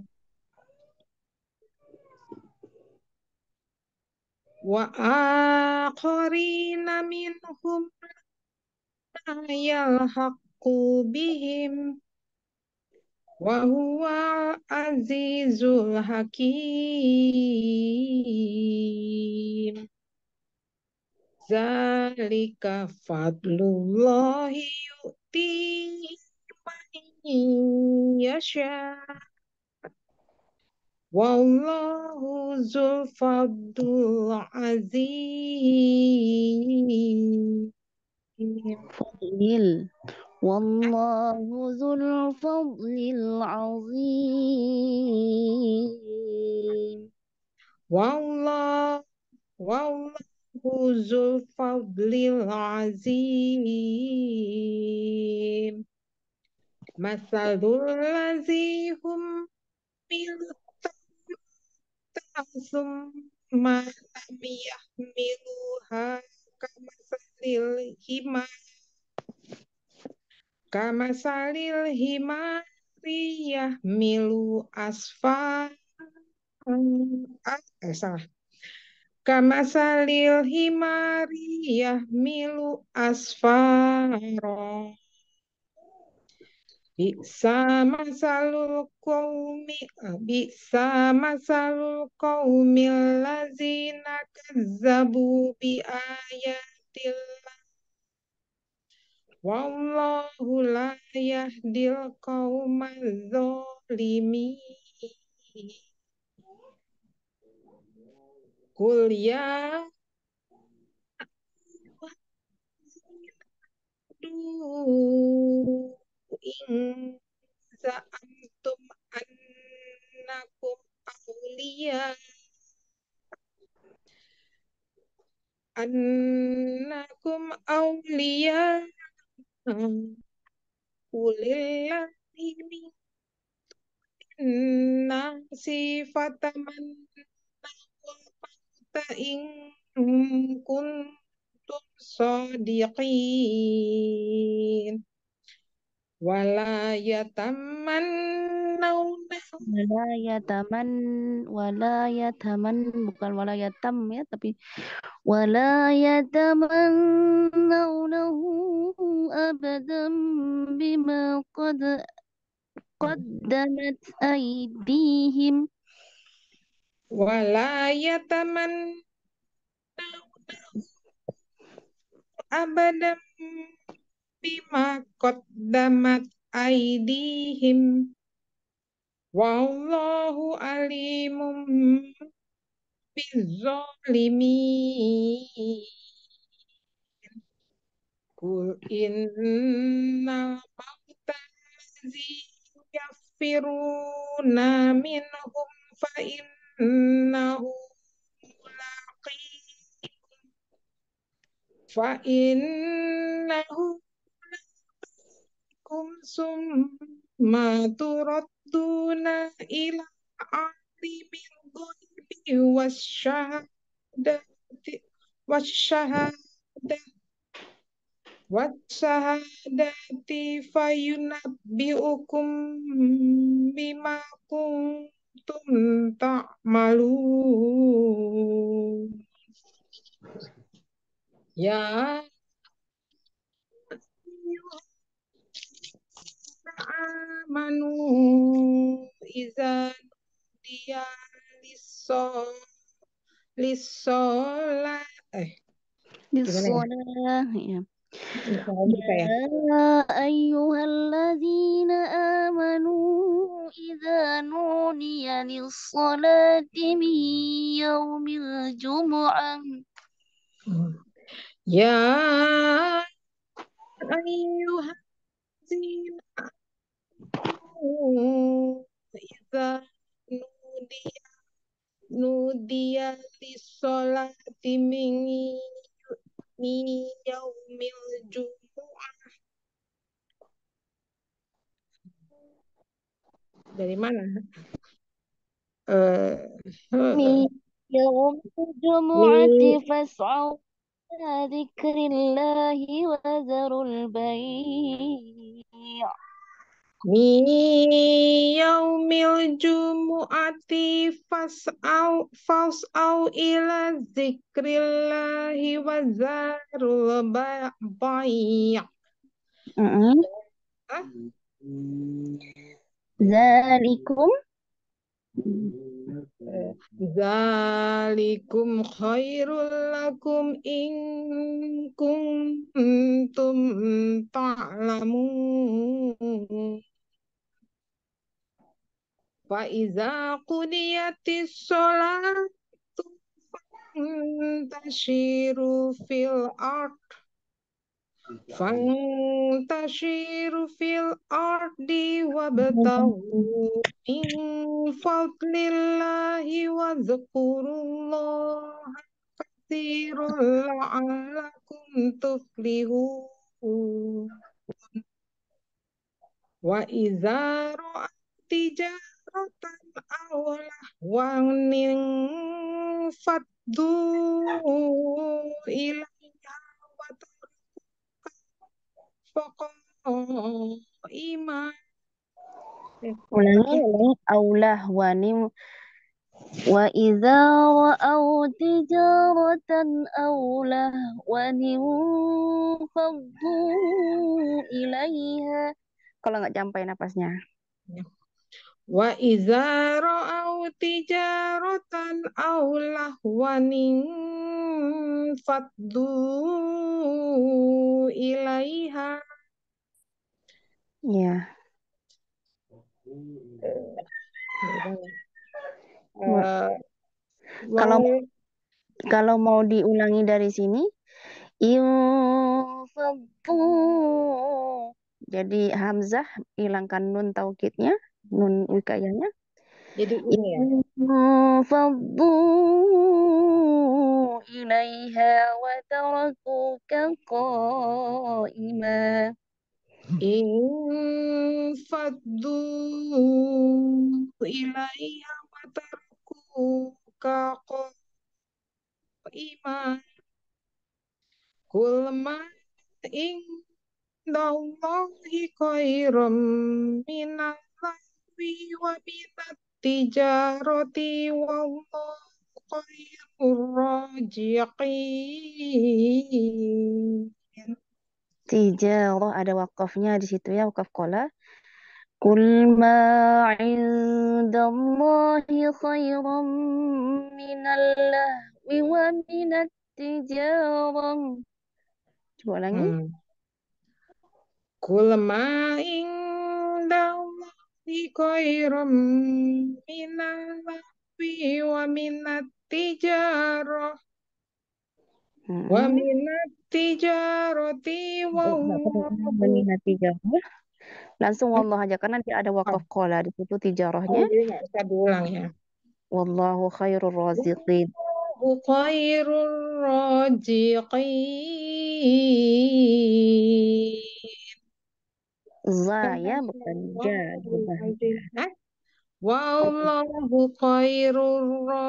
Wa akharina minhum yalhaqu bihim wa huwa azizul hakim. Zalika fadlullahi yu'tihi man yasha. Wallahu dzul fadlil azim. Fadlil. Wallahu dzul fadlil azim. Wallahu dzul fadlil azim. Masalul lazihum bil summa lam yahmiluha kamasalil himari yahmilu asfar. Salah. Kamasalil himari yahmilu asfara. Bisa masalul qaumil lazina kazzabu bi ayatillah. Wallahu la yahdil qaumaz zalimin. Qul ya in za'antum annakum awliya ulillahi min nasi fatamanna in kuntum sadiqin wala yatamannawna Wala yataman bukan wala yatam ya, tapi wala yatamannawnahu abadan bima qaddamat aydihim. wala yataman abadam bima qaddamat aydihim wallahu alimum bizzalimin. Kul innal mauta allazi yaffiruna minhum fa innahu mulaqi فإنه لكم ثم تردون إلى عالم الغيب والشهادة والشهادة فينبئكم بما كنتم تعملون. يا أيها آمنوا إذا نودي للصلاة gimana ya? للصلاة ya. Misalnya bisa ya. يا أيها الذين آمنوا إذا نودي للصلاة من يوم الجمعة Ya أيها الذين آمنوا إذا نودي للصلاة من يوم الجمعة. Dari mana? من يوم الجمعة فاسعوا إلى ذكر الله وذروا البيع من يوم الجمعة فاسعوا إلى ذكر الله وذروا البيع. ذلكم Zalikum khairul lakum in kuntum ta'lamun. Fa iza qudiyatis sholatu fantashiru fil ard Fantashiru fil ardi wabtaghu min fadlillahi wa dzkurullaha katsiran la'allakum tuflihun. Wa idza ra'a tijaratan aw lahwan faddu ilaiha wa iman. ulangi aulah wanim wa idza ra'au tijaratan aw lahwanin faddu ilaiha. Kalau nggak sampai napasnya. Wa idza ra'au tijaratan aw lahwanin faddu ilaiha. Ya. Kalau mau diulangi dari sini, infaddu. Jadi hamzah hilangkan nun taukidnya, nun wikayahnya. Jadi ini ya. Infaddu ilaiha wa tarakuka qa'ima. Infaddu ilaiha wa tarakuka qa'ima. Kulma indallahi khairam minal lahwi wa minat tijarati wallahu khairur raziqin. Tijarah ada wakafnya di situ ya, wakaf qala. Kul ma indallahi khairam minal lahwi wa minat tijarah. Coba ulangi. Kul ma indallahi khairam minal lahwi wa minat tijarah. Wa minat tijarati minat tijarah. Langsung wallah aja karena dia ada wakaf qala di situ tijarahnya. Jadi nggak usah diulang ya. Wallahu khairur raziqin. Khairur raziqin. Za ya, bukan ja. Berubah. Hah? Wallahu khairur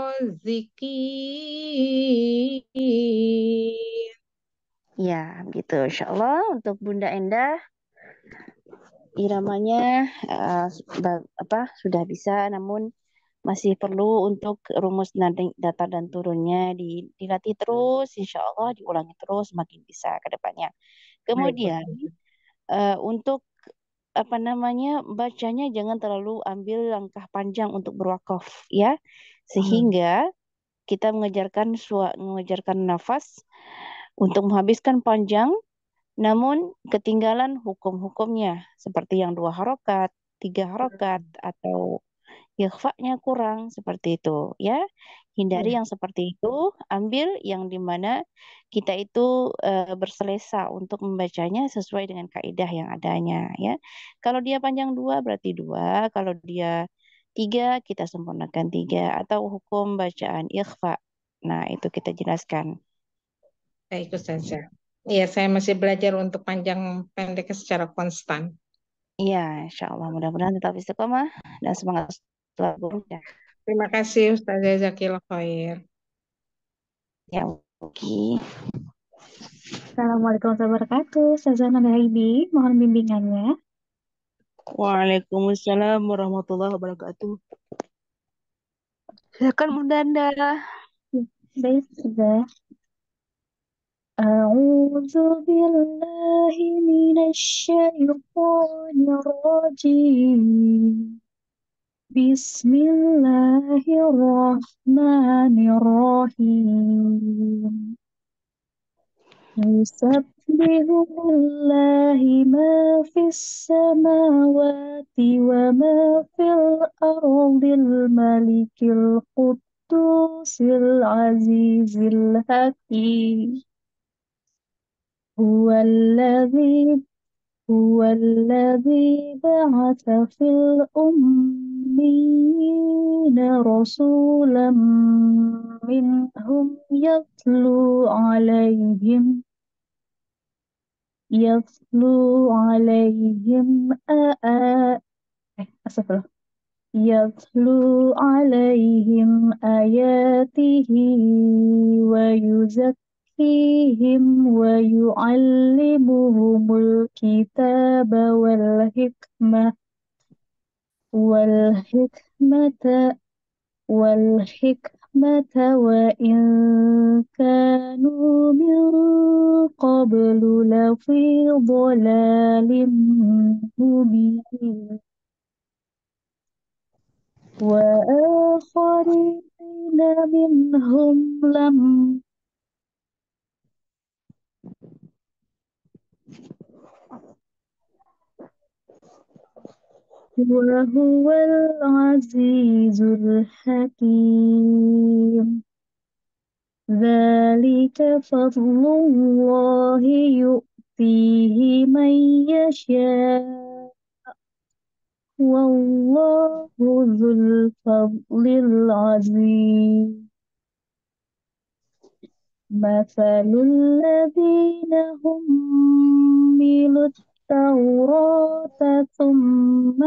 razikin. Ya, gitu. Insya Allah untuk Bunda Endah iramanya sudah bisa, namun masih perlu untuk rumus datar dan turunnya dilatih terus, insya Allah diulangi terus makin bisa ke depannya. Baik, Kemudian Ustazah. untuk apa namanya bacanya jangan terlalu ambil langkah panjang untuk berwakaf ya, sehingga kita mengejarkan nafas untuk menghabiskan panjang, namun ketinggalan hukum-hukumnya seperti yang 2 harokat, 3 harokat, atau ikhfa-nya kurang seperti itu ya. Hindari Ya. yang seperti itu, ambil yang dimana kita itu berselesa untuk membacanya sesuai dengan kaidah yang adanya ya. Kalau dia panjang 2 berarti 2, kalau dia 3 kita sempurnakan 3, atau hukum bacaan ikhfa. Nah, itu kita jelaskan. Baik, Ustazah. Iya, saya masih belajar untuk panjang pendek secara konstan. Iya, insya Allah mudah-mudahan tetap istiqomah dan semangat selalu ya. Terima kasih Ustazah Zakil Khair. Ya, oke. Assalamualaikum warahmatullahi wabarakatuh. Ustazah Nanda Haibi, mohon bimbingannya. Waalaikumsalam warahmatullahi wabarakatuh. Silakan Bunda Anda. Baik, Ustazah. أعوذ بالله من الشيطان الرجيم بسم الله الرحمن الرحيم يسبح لله ما في السماوات وما في الأرض الملك القدوس العزيز الحكيم هو الذي بعث في الأميين رسولا منهم يتلو عليهم يتلو عليهم آياته ويزكيهم ويعلمهم الكتاب والحكمة وإن كانوا من قبل لفي ضلال مبين وآخرين منهم وهو العزيز الحكيم ذلك فضل الله يؤتيه من يشاء والله ذو الفضل العظيم مثل الذين حملوا التوراة ثم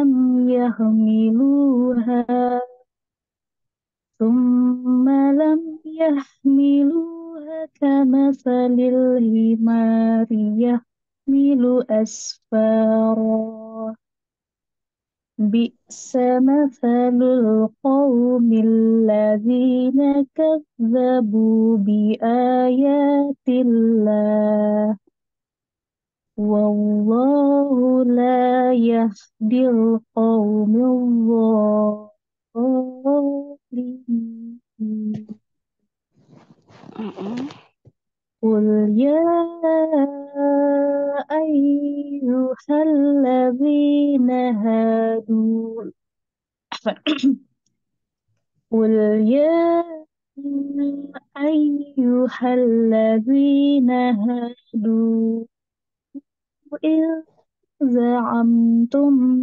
لم يحملوها كمثل الحمار يحمل أسفارا بئس مثل القوم الذين كذبوا بآيات الله والله لا يهدي القوم الظالمين قل يا أيها الذين هادوا قل يا أيها الذين هادوا إن زعمتم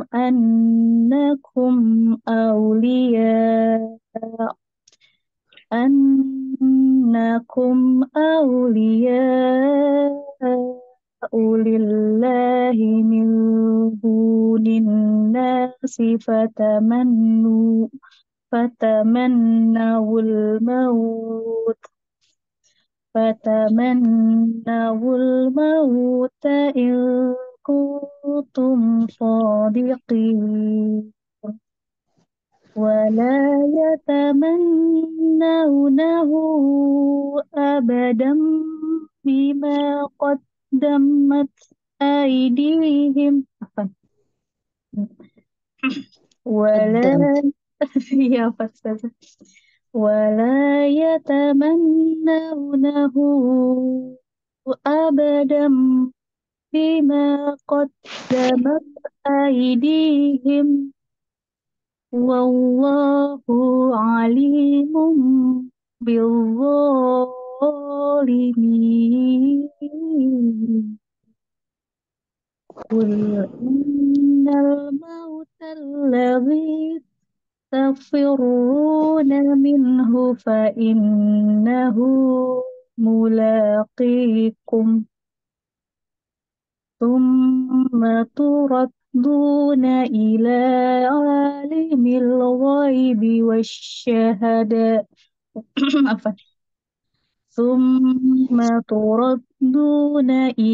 إنكم أولياء لله من دون الناس فتمنوا الموت إن كنتم صادقين ولا يتمنونه أبدا بما قدمت أيديهم ولا يا فسد ولا يتمنونه أبدا بما قدمت أيديهم والله عليم بالظالمين قل إن الموت الذي تفرون منه فإنه ملاقيكم ثم تردون إلى عالم الغيب والشهادة عفوا. ثم تردون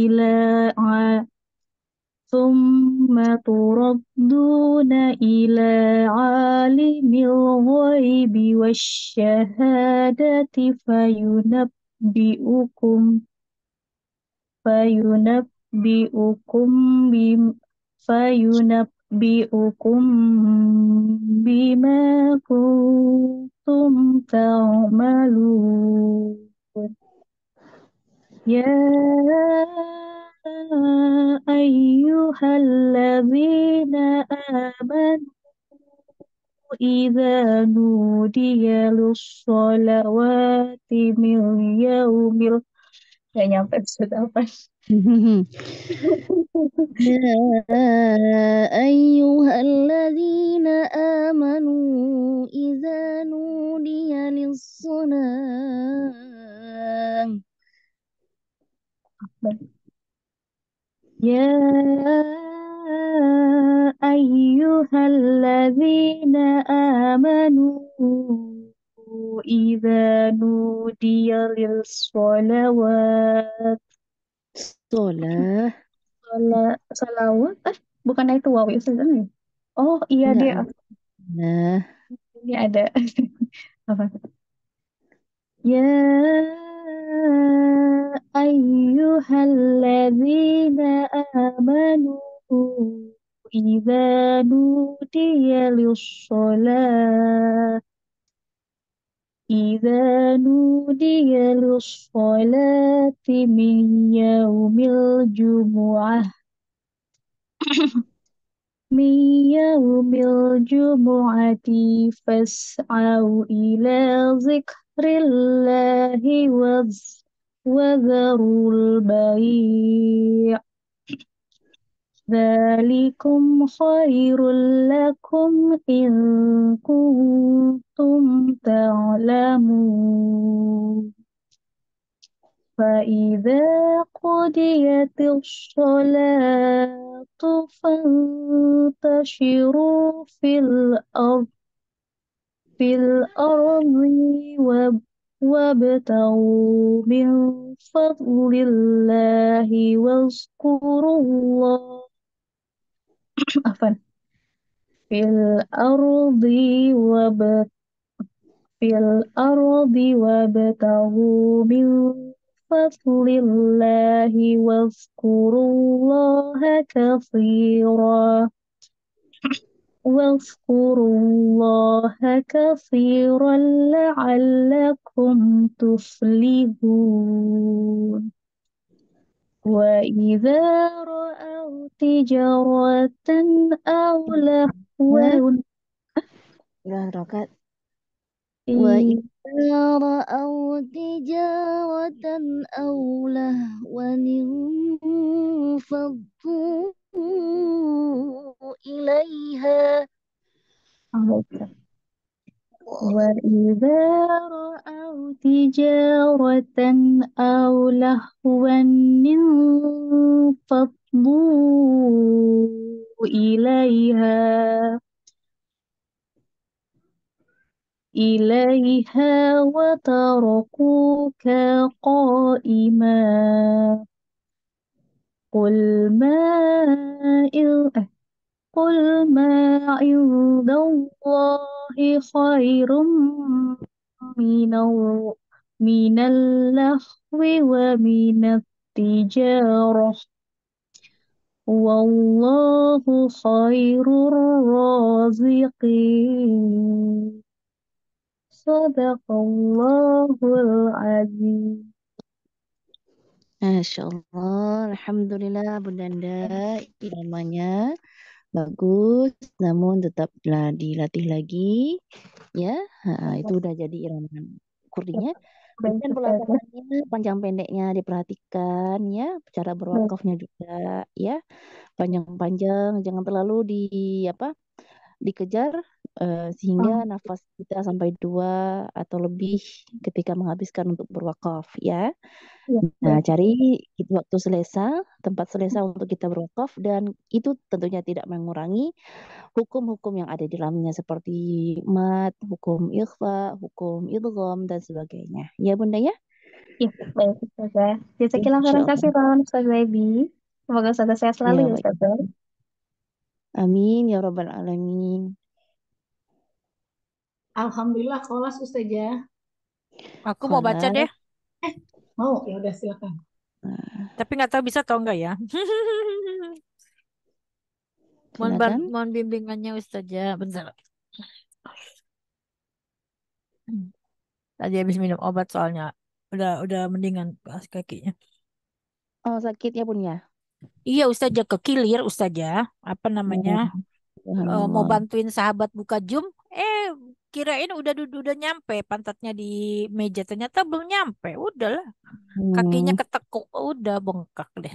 إلى عالم الغيب والشهادة فينبئكم بما كنتم تعملون يا أيها الذين آمنوا إذا نودي للصلوات من يوم Gak nyampe episode apa. يا أيها الذين آمنوا إذا نودي للصلاة يا أيها الذين آمنوا إذا نودي للصلوات salawat bukan itu wow itu kan? Oh iya deh Nah, ini ada apa ya ayyuhalladzina amanu idza nudiya lis-shalah إذا نودي للصلاة من يوم الجمعة فاسعوا إلى ذكر الله وذروا البيع ذلكم خير لكم إن كنتم تعلمون فإذا قضيت الصلاة فانتشروا في الأرض وابتغوا من فضل الله واذكروا الله في الأرض وابتغوا من فضل الله واذكروا الله كثيرا لعلكم تفلحون وإذا رأوا تجارة أو لهوا وإذا رأوا تجارة أو لهوا انفضوا إليها وإذا رأوا تجارة أو لهوا انفضوا إليها وتركوك قائما قل ما قل ما عند الله خير من من اللهو ومن التجارة والله خير الرازقين صدق الله العظيم. Masya Allah, Alhamdulillah Bunda Anda, namanya bagus, namun tetaplah dilatih lagi, ya. Itu udah jadi irama kurdinya. Baik, Kemudian Ustazah. pelafalannya, panjang pendeknya diperhatikan, ya. Cara Baik. berwakafnya juga, ya. Panjang-panjang, jangan terlalu dikejar sehingga nafas kita sampai 2 atau lebih ketika menghabiskan untuk berwakaf, ya. Ya, Nah, baik. cari waktu selesa, tempat selesa untuk kita berwakaf, dan itu tentunya tidak mengurangi hukum-hukum yang ada di dalamnya seperti mat, hukum ikhfa, hukum idgham dan sebagainya. Ya Bunda ya? Ya, baik, Ustazah. Jazakallah khairan Insyaallah. katsiran, Ustazah Ebi. Semoga Ustazah sehat selalu Ya, ya, baik. Ustazah. Amin ya rabbal alamin. Alhamdulillah kholas Ustazah. Aku mau baca Kholas. deh, Mau ya udah silakan. tapi nggak tahu bisa atau enggak ya. Silakan. Mohon bimbingannya Ustazah. Bentar. Tadi habis minum obat soalnya udah mendingan kakinya. Oh, sakit ya Bun ya? Iya Ustazah, kekilir Ustazah. Apa namanya? Mau Subhanallah. bantuin sahabat buka Zoom. Kirain udah nyampe pantatnya di meja, ternyata belum nyampe. Udahlah, kakinya ketekuk, udah bengkak deh.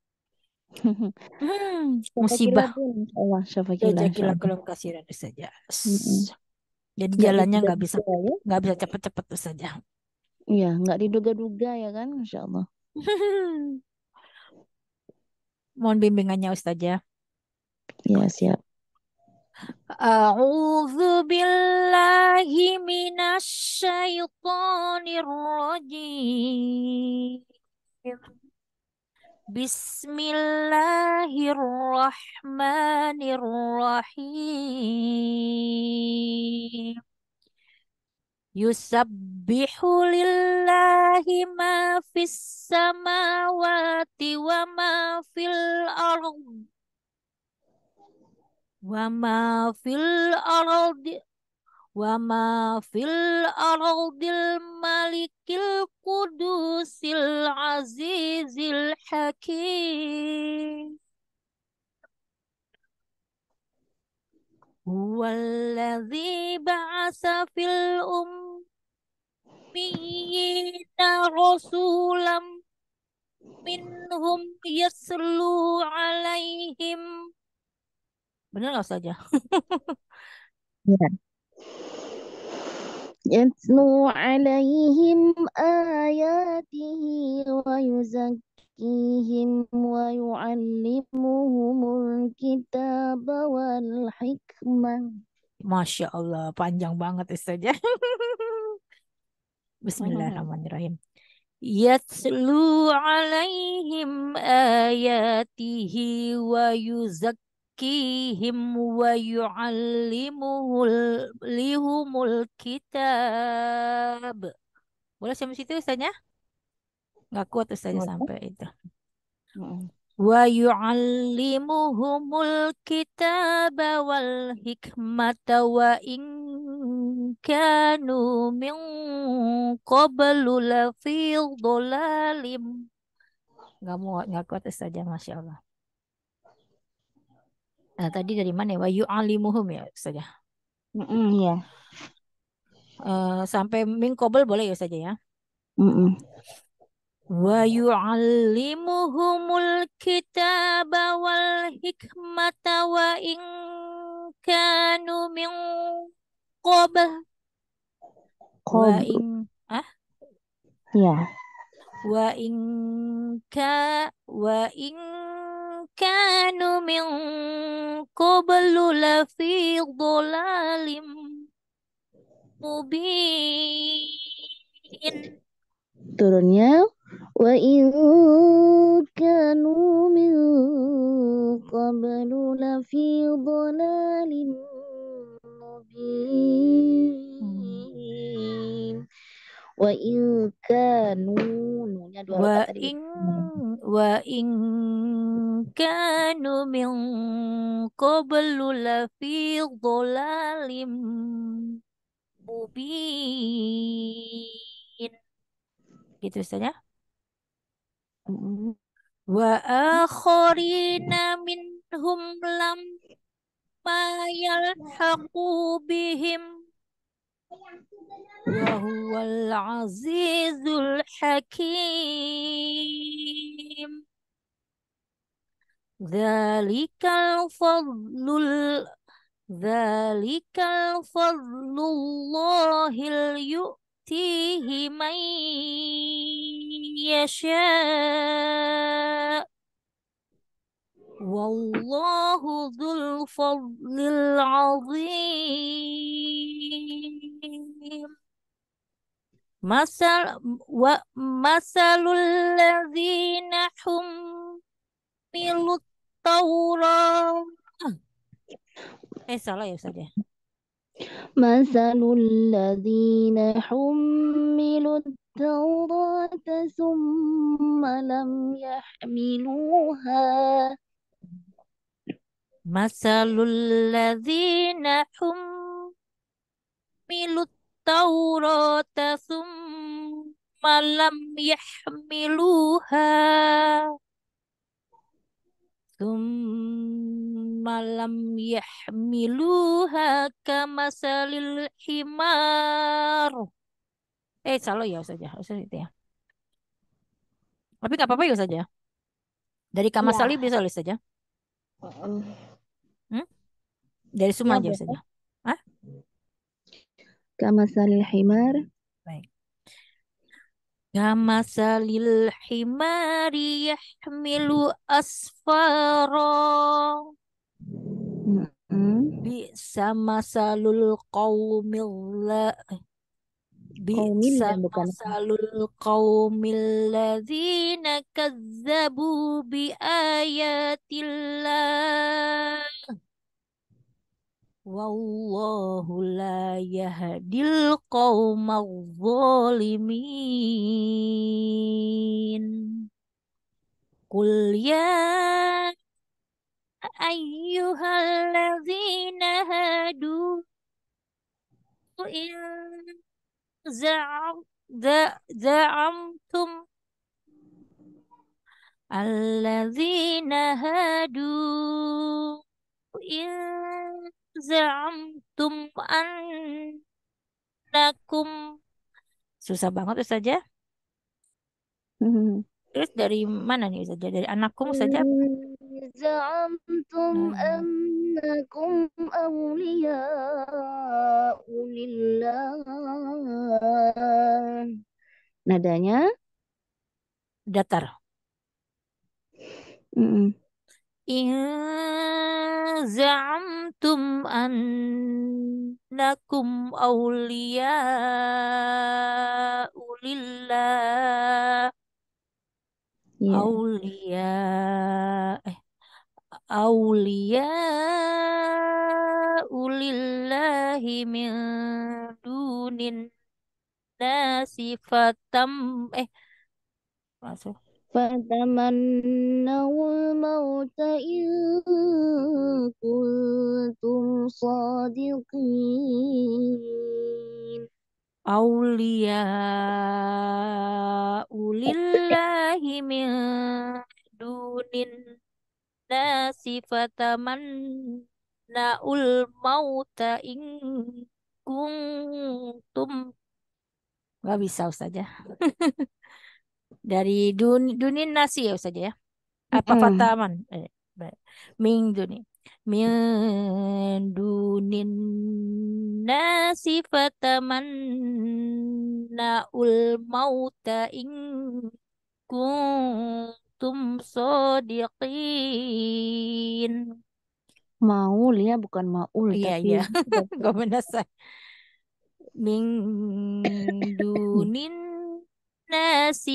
Syafaqillah Musibah. Bun. Insyaallah, syafaqillah Jazakillah insyaallah. kalau kasihan saja. Jadi Nggak jalannya diduga-duga ya? nggak bisa cepet-cepet saja. Iya, nggak diduga-duga ya kan? Masya Allah. Mohon bimbingannya Ustazah. Ya, siap. A'udzu billahi minasy syaithanir rajim. Bismillahirrahmanirrahim. Yusabbihu lillahi ma fis samawati wa ma fil ardh wa ma fil ardi wa ma fil ardil malikil qudusil azizil hakim. Huwallazi ba'asa fil ummiyina rasulam minhum yaslu alaihim. Bener nggak saja? Ya. Yatlu alaihim ayatihi wa yuzakkihim wa yu'allimuhumul kitaba wal hikmah. Masya Allah, panjang banget Ustazah. Bismillahirrahmanirrahim. Yatlu alaihim ayatihi wa yuzakkihim wa yu'allimuhumul kitab. Boleh sampai situ Ustazah? Nggak kuat Ustazah sampai itu. Wa yu'allimuhumul kitaba wal hikmata wa in kanu min qablu lafi dhalalim. Nggak kuat saja Masya Allah. Nah, tadi dari mana ya? Wa yu'allimuhum ya saja. Ya. Sampai min qabl boleh ya saja ya. Wa yu'allimuhumul kitaba wal hikmata wa in kanu min qabl Wa qablu. ing ah Ya. wa ing ka wa ing kanu min qablu lafi dhalalim mubin. Turunnya wa in kanu min qablu lafi dhalalin mubin. Wa in kanu, nunya dua Wa rokat tadi. ing kanu min qablu lafi dhalalim mubin. Gitu Ustazah. Mm-mm. Wa akharina minhum lamma yalhaqu bihim wa huwal azizul hakim. Dzalikal fadlul Dzalikal fadlullahil yu'tihi man yasha. Wallahu dzul fadlil azim. Masalul ladzina hummilut Taurat. Salah ya Ustaz ya. Masalul ladzina hummilut Taurata summa lam yahmiluha. Masalul ladzina hummilut Taurata summa lam yahmiluha. Thumma lam yahmiluha kamasalil himar. Salah ya Ustaz ya. Ustaz itu ya. Tapi nggak apa-apa ya Ustaz ya. Dari kamasali Ya. bisa Ustaz saja. Mm. Hmm? Dari semua Ya, aja boleh. Ustaz ya. Hah? Kamasalil himar. Baik. Kamasalil himari yahmilu asfara. Mm-mm. Bi'sa masalul qaumil Qaumil Bi'sa dan bukan masalul qaumil ladzina kazzabu bi ayatillah. Wallahu la yahdil qaumal zalimin. Qul ya ayyuhalladzina hadu in za'amtum alladzina hadu in za'amtum annakum. Susah banget Ustaz ya. Mm. Terus dari mana nih Ustaz? Dari anakkum saja. زعمتم Nah, أنكم أولياء لله. Nadanya datar. mm-mm. In za'amtum annakum awliya'u lillah. Ya. Awliya'u lillahi min dunin nasi masuk. فتمنوا الموت إن كنتم صادقين. Awliya'u lillahi min dunin nasi fatamanna'ul mauta in kuntum. Nggak bisa Ustaz ya. Dari dunin nasi ya Ustaz ya. Apa Mm-mm. fataman? Min duni. Min dunin nasi mauta in kuntum sodiqin. Maul ya, bukan maul, Iya, tapi iya. Gak benar saya. Min dunin nasi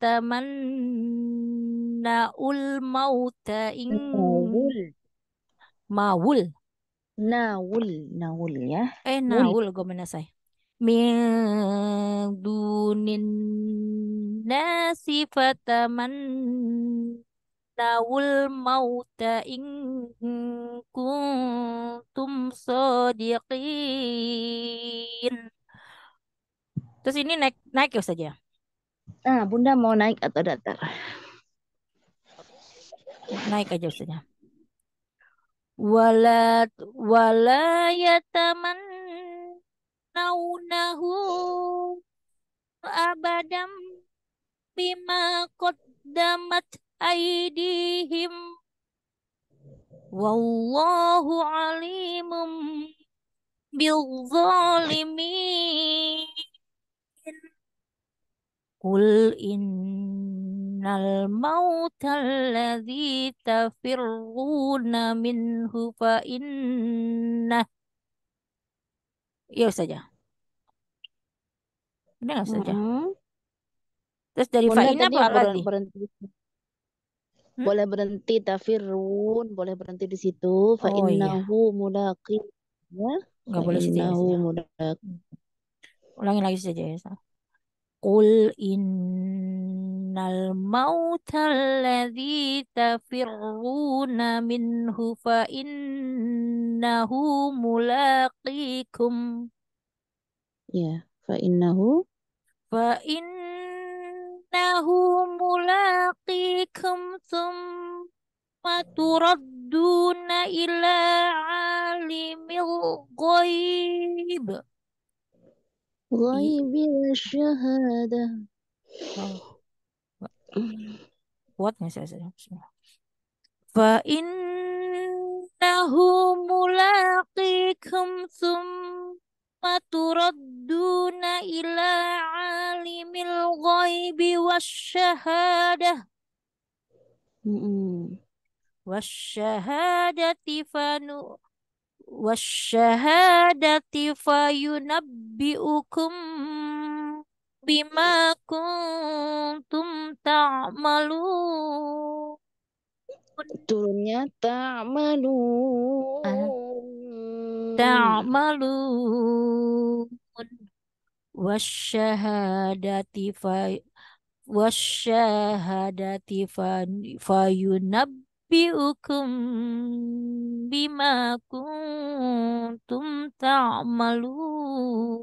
fatamannaul mauta in Nawul. maul. Nawul ya. Wul. Naul gue benar saya. Min dunin nasi fatamannaul mauta in kuntum sodiqin. Terus ini naik naik ya saja. Bunda mau naik atau datar? Naik aja saja. Wala wala yatamannawnahu abadam bima qaddamat aydihim wallahu alimum bil zalimin. Qul innal mautal ladzi tafirruna minhu fa inna. Ya saja. Dengar saja. Terus dari Bunda fa'in tadi apa lagi? berhenti. Hmm? Boleh berhenti tafirun, boleh berhenti di situ. Fa Oh iya, innahu mulaqi. Ya, nggak fa boleh saja ya innahu saja. mulaqi. Ulangi lagi saja ya. Qul innal mautal ladzi tafirruna minhu fa innahu mulaqikum. Ya, fa innahu Fa innahu mulaqikum thumma turadduna ila alimil ghaib. ghaibi wasyahadah. Oh, kuat nggak saya? Bismillah. Fa innahu mulaqikum thumma turadduna ila alimil ghaibi wasyahadah wasyahadati wasyahadati fayunabbi'ukum bima kuntum ta'malun. Turunnya ta'malun. Ta'malun wasyahadati fayunabbi'ukum bima kuntum ta'malun.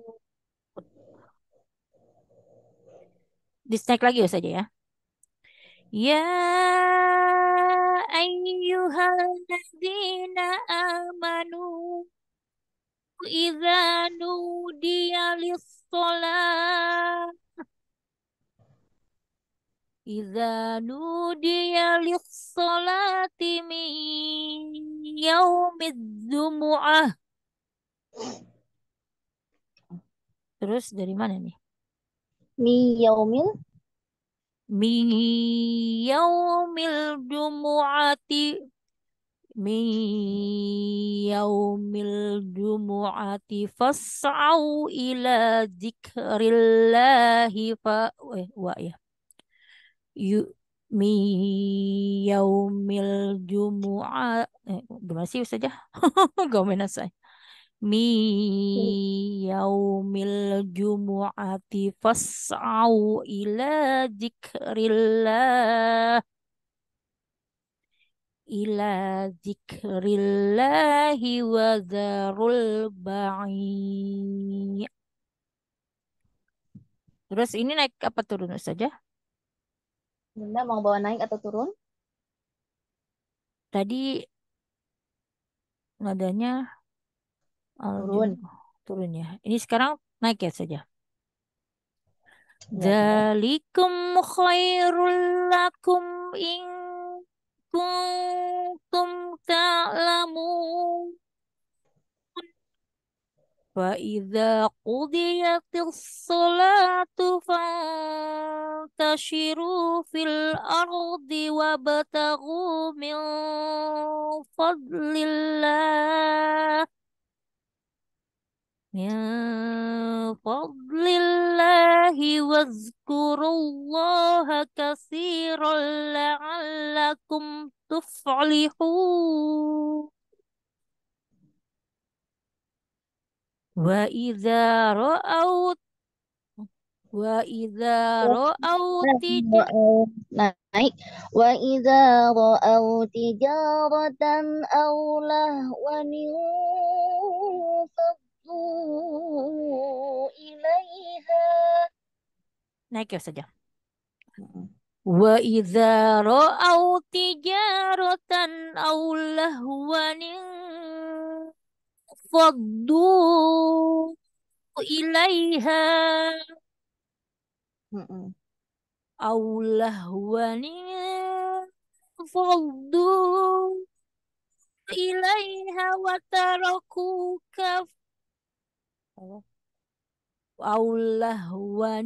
Di-snack lagi ya saja ya. Ya ayyuhalladzina amanu idza nudiya lis-shalah idza nudiya lis-salati min yaumidz jumu'ah. Terus dari mana nih? Mi yaumil Min yaumil jumu'ati min yaumil jumu'ati fas'au ila dzikrillahi wa ya yu mi yaumil jumu'ah gimana sih saja gimana saya mi yaumil jumu'ati fas'au ila dzikrillah ila dzikrillahi wa dzarul ba'i. Terus ini naik apa turun saja? Bunda mau bawa naik atau turun? Tadi nadanya Turun. turun ya. Ini sekarang naik ya saja. Ya, Bunda. Dzalikum khairul lakum in kuntum ta'lamun. فإذا قضيت الصلاة فانتشروا في الأرض وابتغوا من فضل الله واذكروا الله كثيرا لعلكم تفلحون وإذا رأوا naik وإذا رأوا تجارة أو لهوا انفضوا إليها naik ya saja. وإذا رأوا تجارة أو لهوا انفضوا إليها أو لهوا انفضوا إليها وتركوك أو لهوا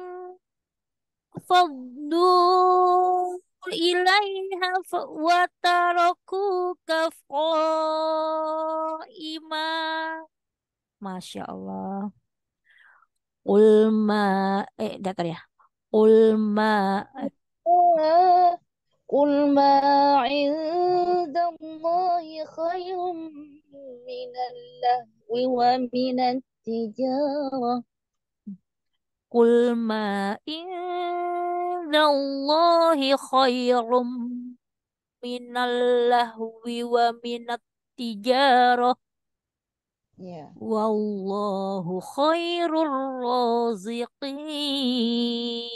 انفضوا إليها وتركوك قائما. Masya Allah. Datar ya. قل ما عند الله خير من اللهو ومن التجارة قل ما عند الله خير من اللهو ومن التجارة والله خير الرازقين.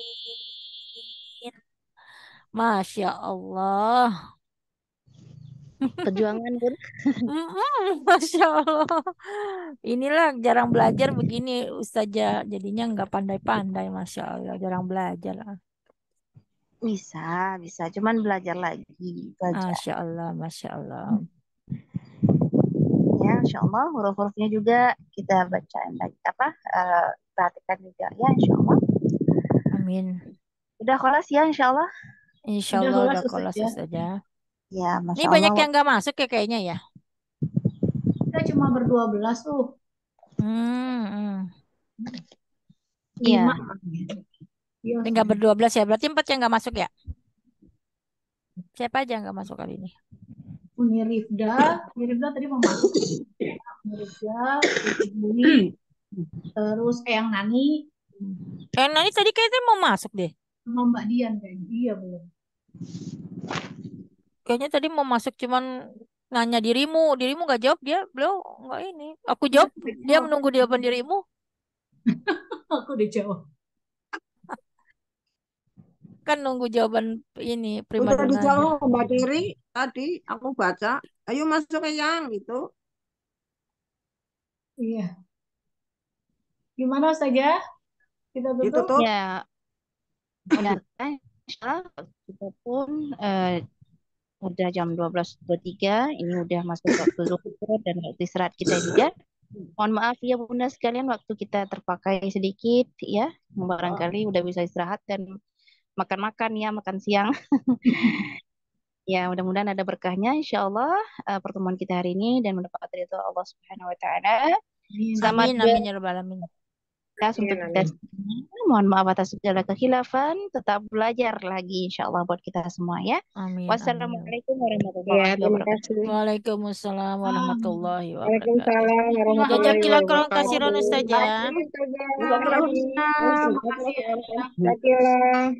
Masya Allah. Perjuangan Bun. Masya Allah. Inilah jarang belajar begini Ustazah. Jadinya nggak pandai-pandai. Masya Allah. Jarang belajar. Bisa. Cuman belajar lagi. Masya Allah. Masya Allah. Ya, Insya Allah huruf-hurufnya juga kita bacain lagi. Perhatikan juga ya Insya Allah. Amin. Udah kelas ya Insya Allah. Insya Allah udah kelas Ustazah. Ya, Masya Ini banyak Allah. yang nggak masuk ya kayaknya ya. Kita cuma ber-12 tuh. Iya. 5. Tinggal ber-12 ya. Berarti 4 yang nggak masuk ya. Siapa aja yang nggak masuk kali ini? Rifda tadi mau masuk. Rifda, Bumi, terus Eyang Nani. Eyang Nani tadi kayaknya mau masuk deh. Sama Mbak Dian kayaknya. Iya belum. Kayaknya tadi mau masuk cuman nanya dirimu nggak jawab dia, beliau nggak ini. Aku jawab, dia menunggu jawaban dirimu. Aku udah jawab. Kan nunggu jawaban ini Udah primadonanya. dijawab Mbak Diri tadi aku baca. Ayo masuk ke yang itu. Iya. Gimana saja? Kita tutup. Ya. Udah, kita pun udah jam 12.23, ini udah masuk waktu zuhur dan waktu istirahat kita juga. Mohon maaf ya Bunda sekalian, waktu kita terpakai sedikit ya. Barangkali udah bisa istirahat dan makan-makan ya, makan siang. Ya, mudah-mudahan ada berkahnya insyaallah pertemuan kita hari ini dan mendapat ridho Allah Subhanahu wa taala. Selamat amin ya rabbal alamin. untuk kita semua. Mohon maaf atas segala kekhilafan. Tetap belajar lagi insyaallah buat kita semua ya. Amin. Wassalamualaikum warahmatullahi wabarakatuh. Waalaikumsalam warahmatullahi wabarakatuh. Waalaikumsalam warahmatullahi Jazakallah khairan wabarakatuh. kasiran Ustazah. Jazakallah.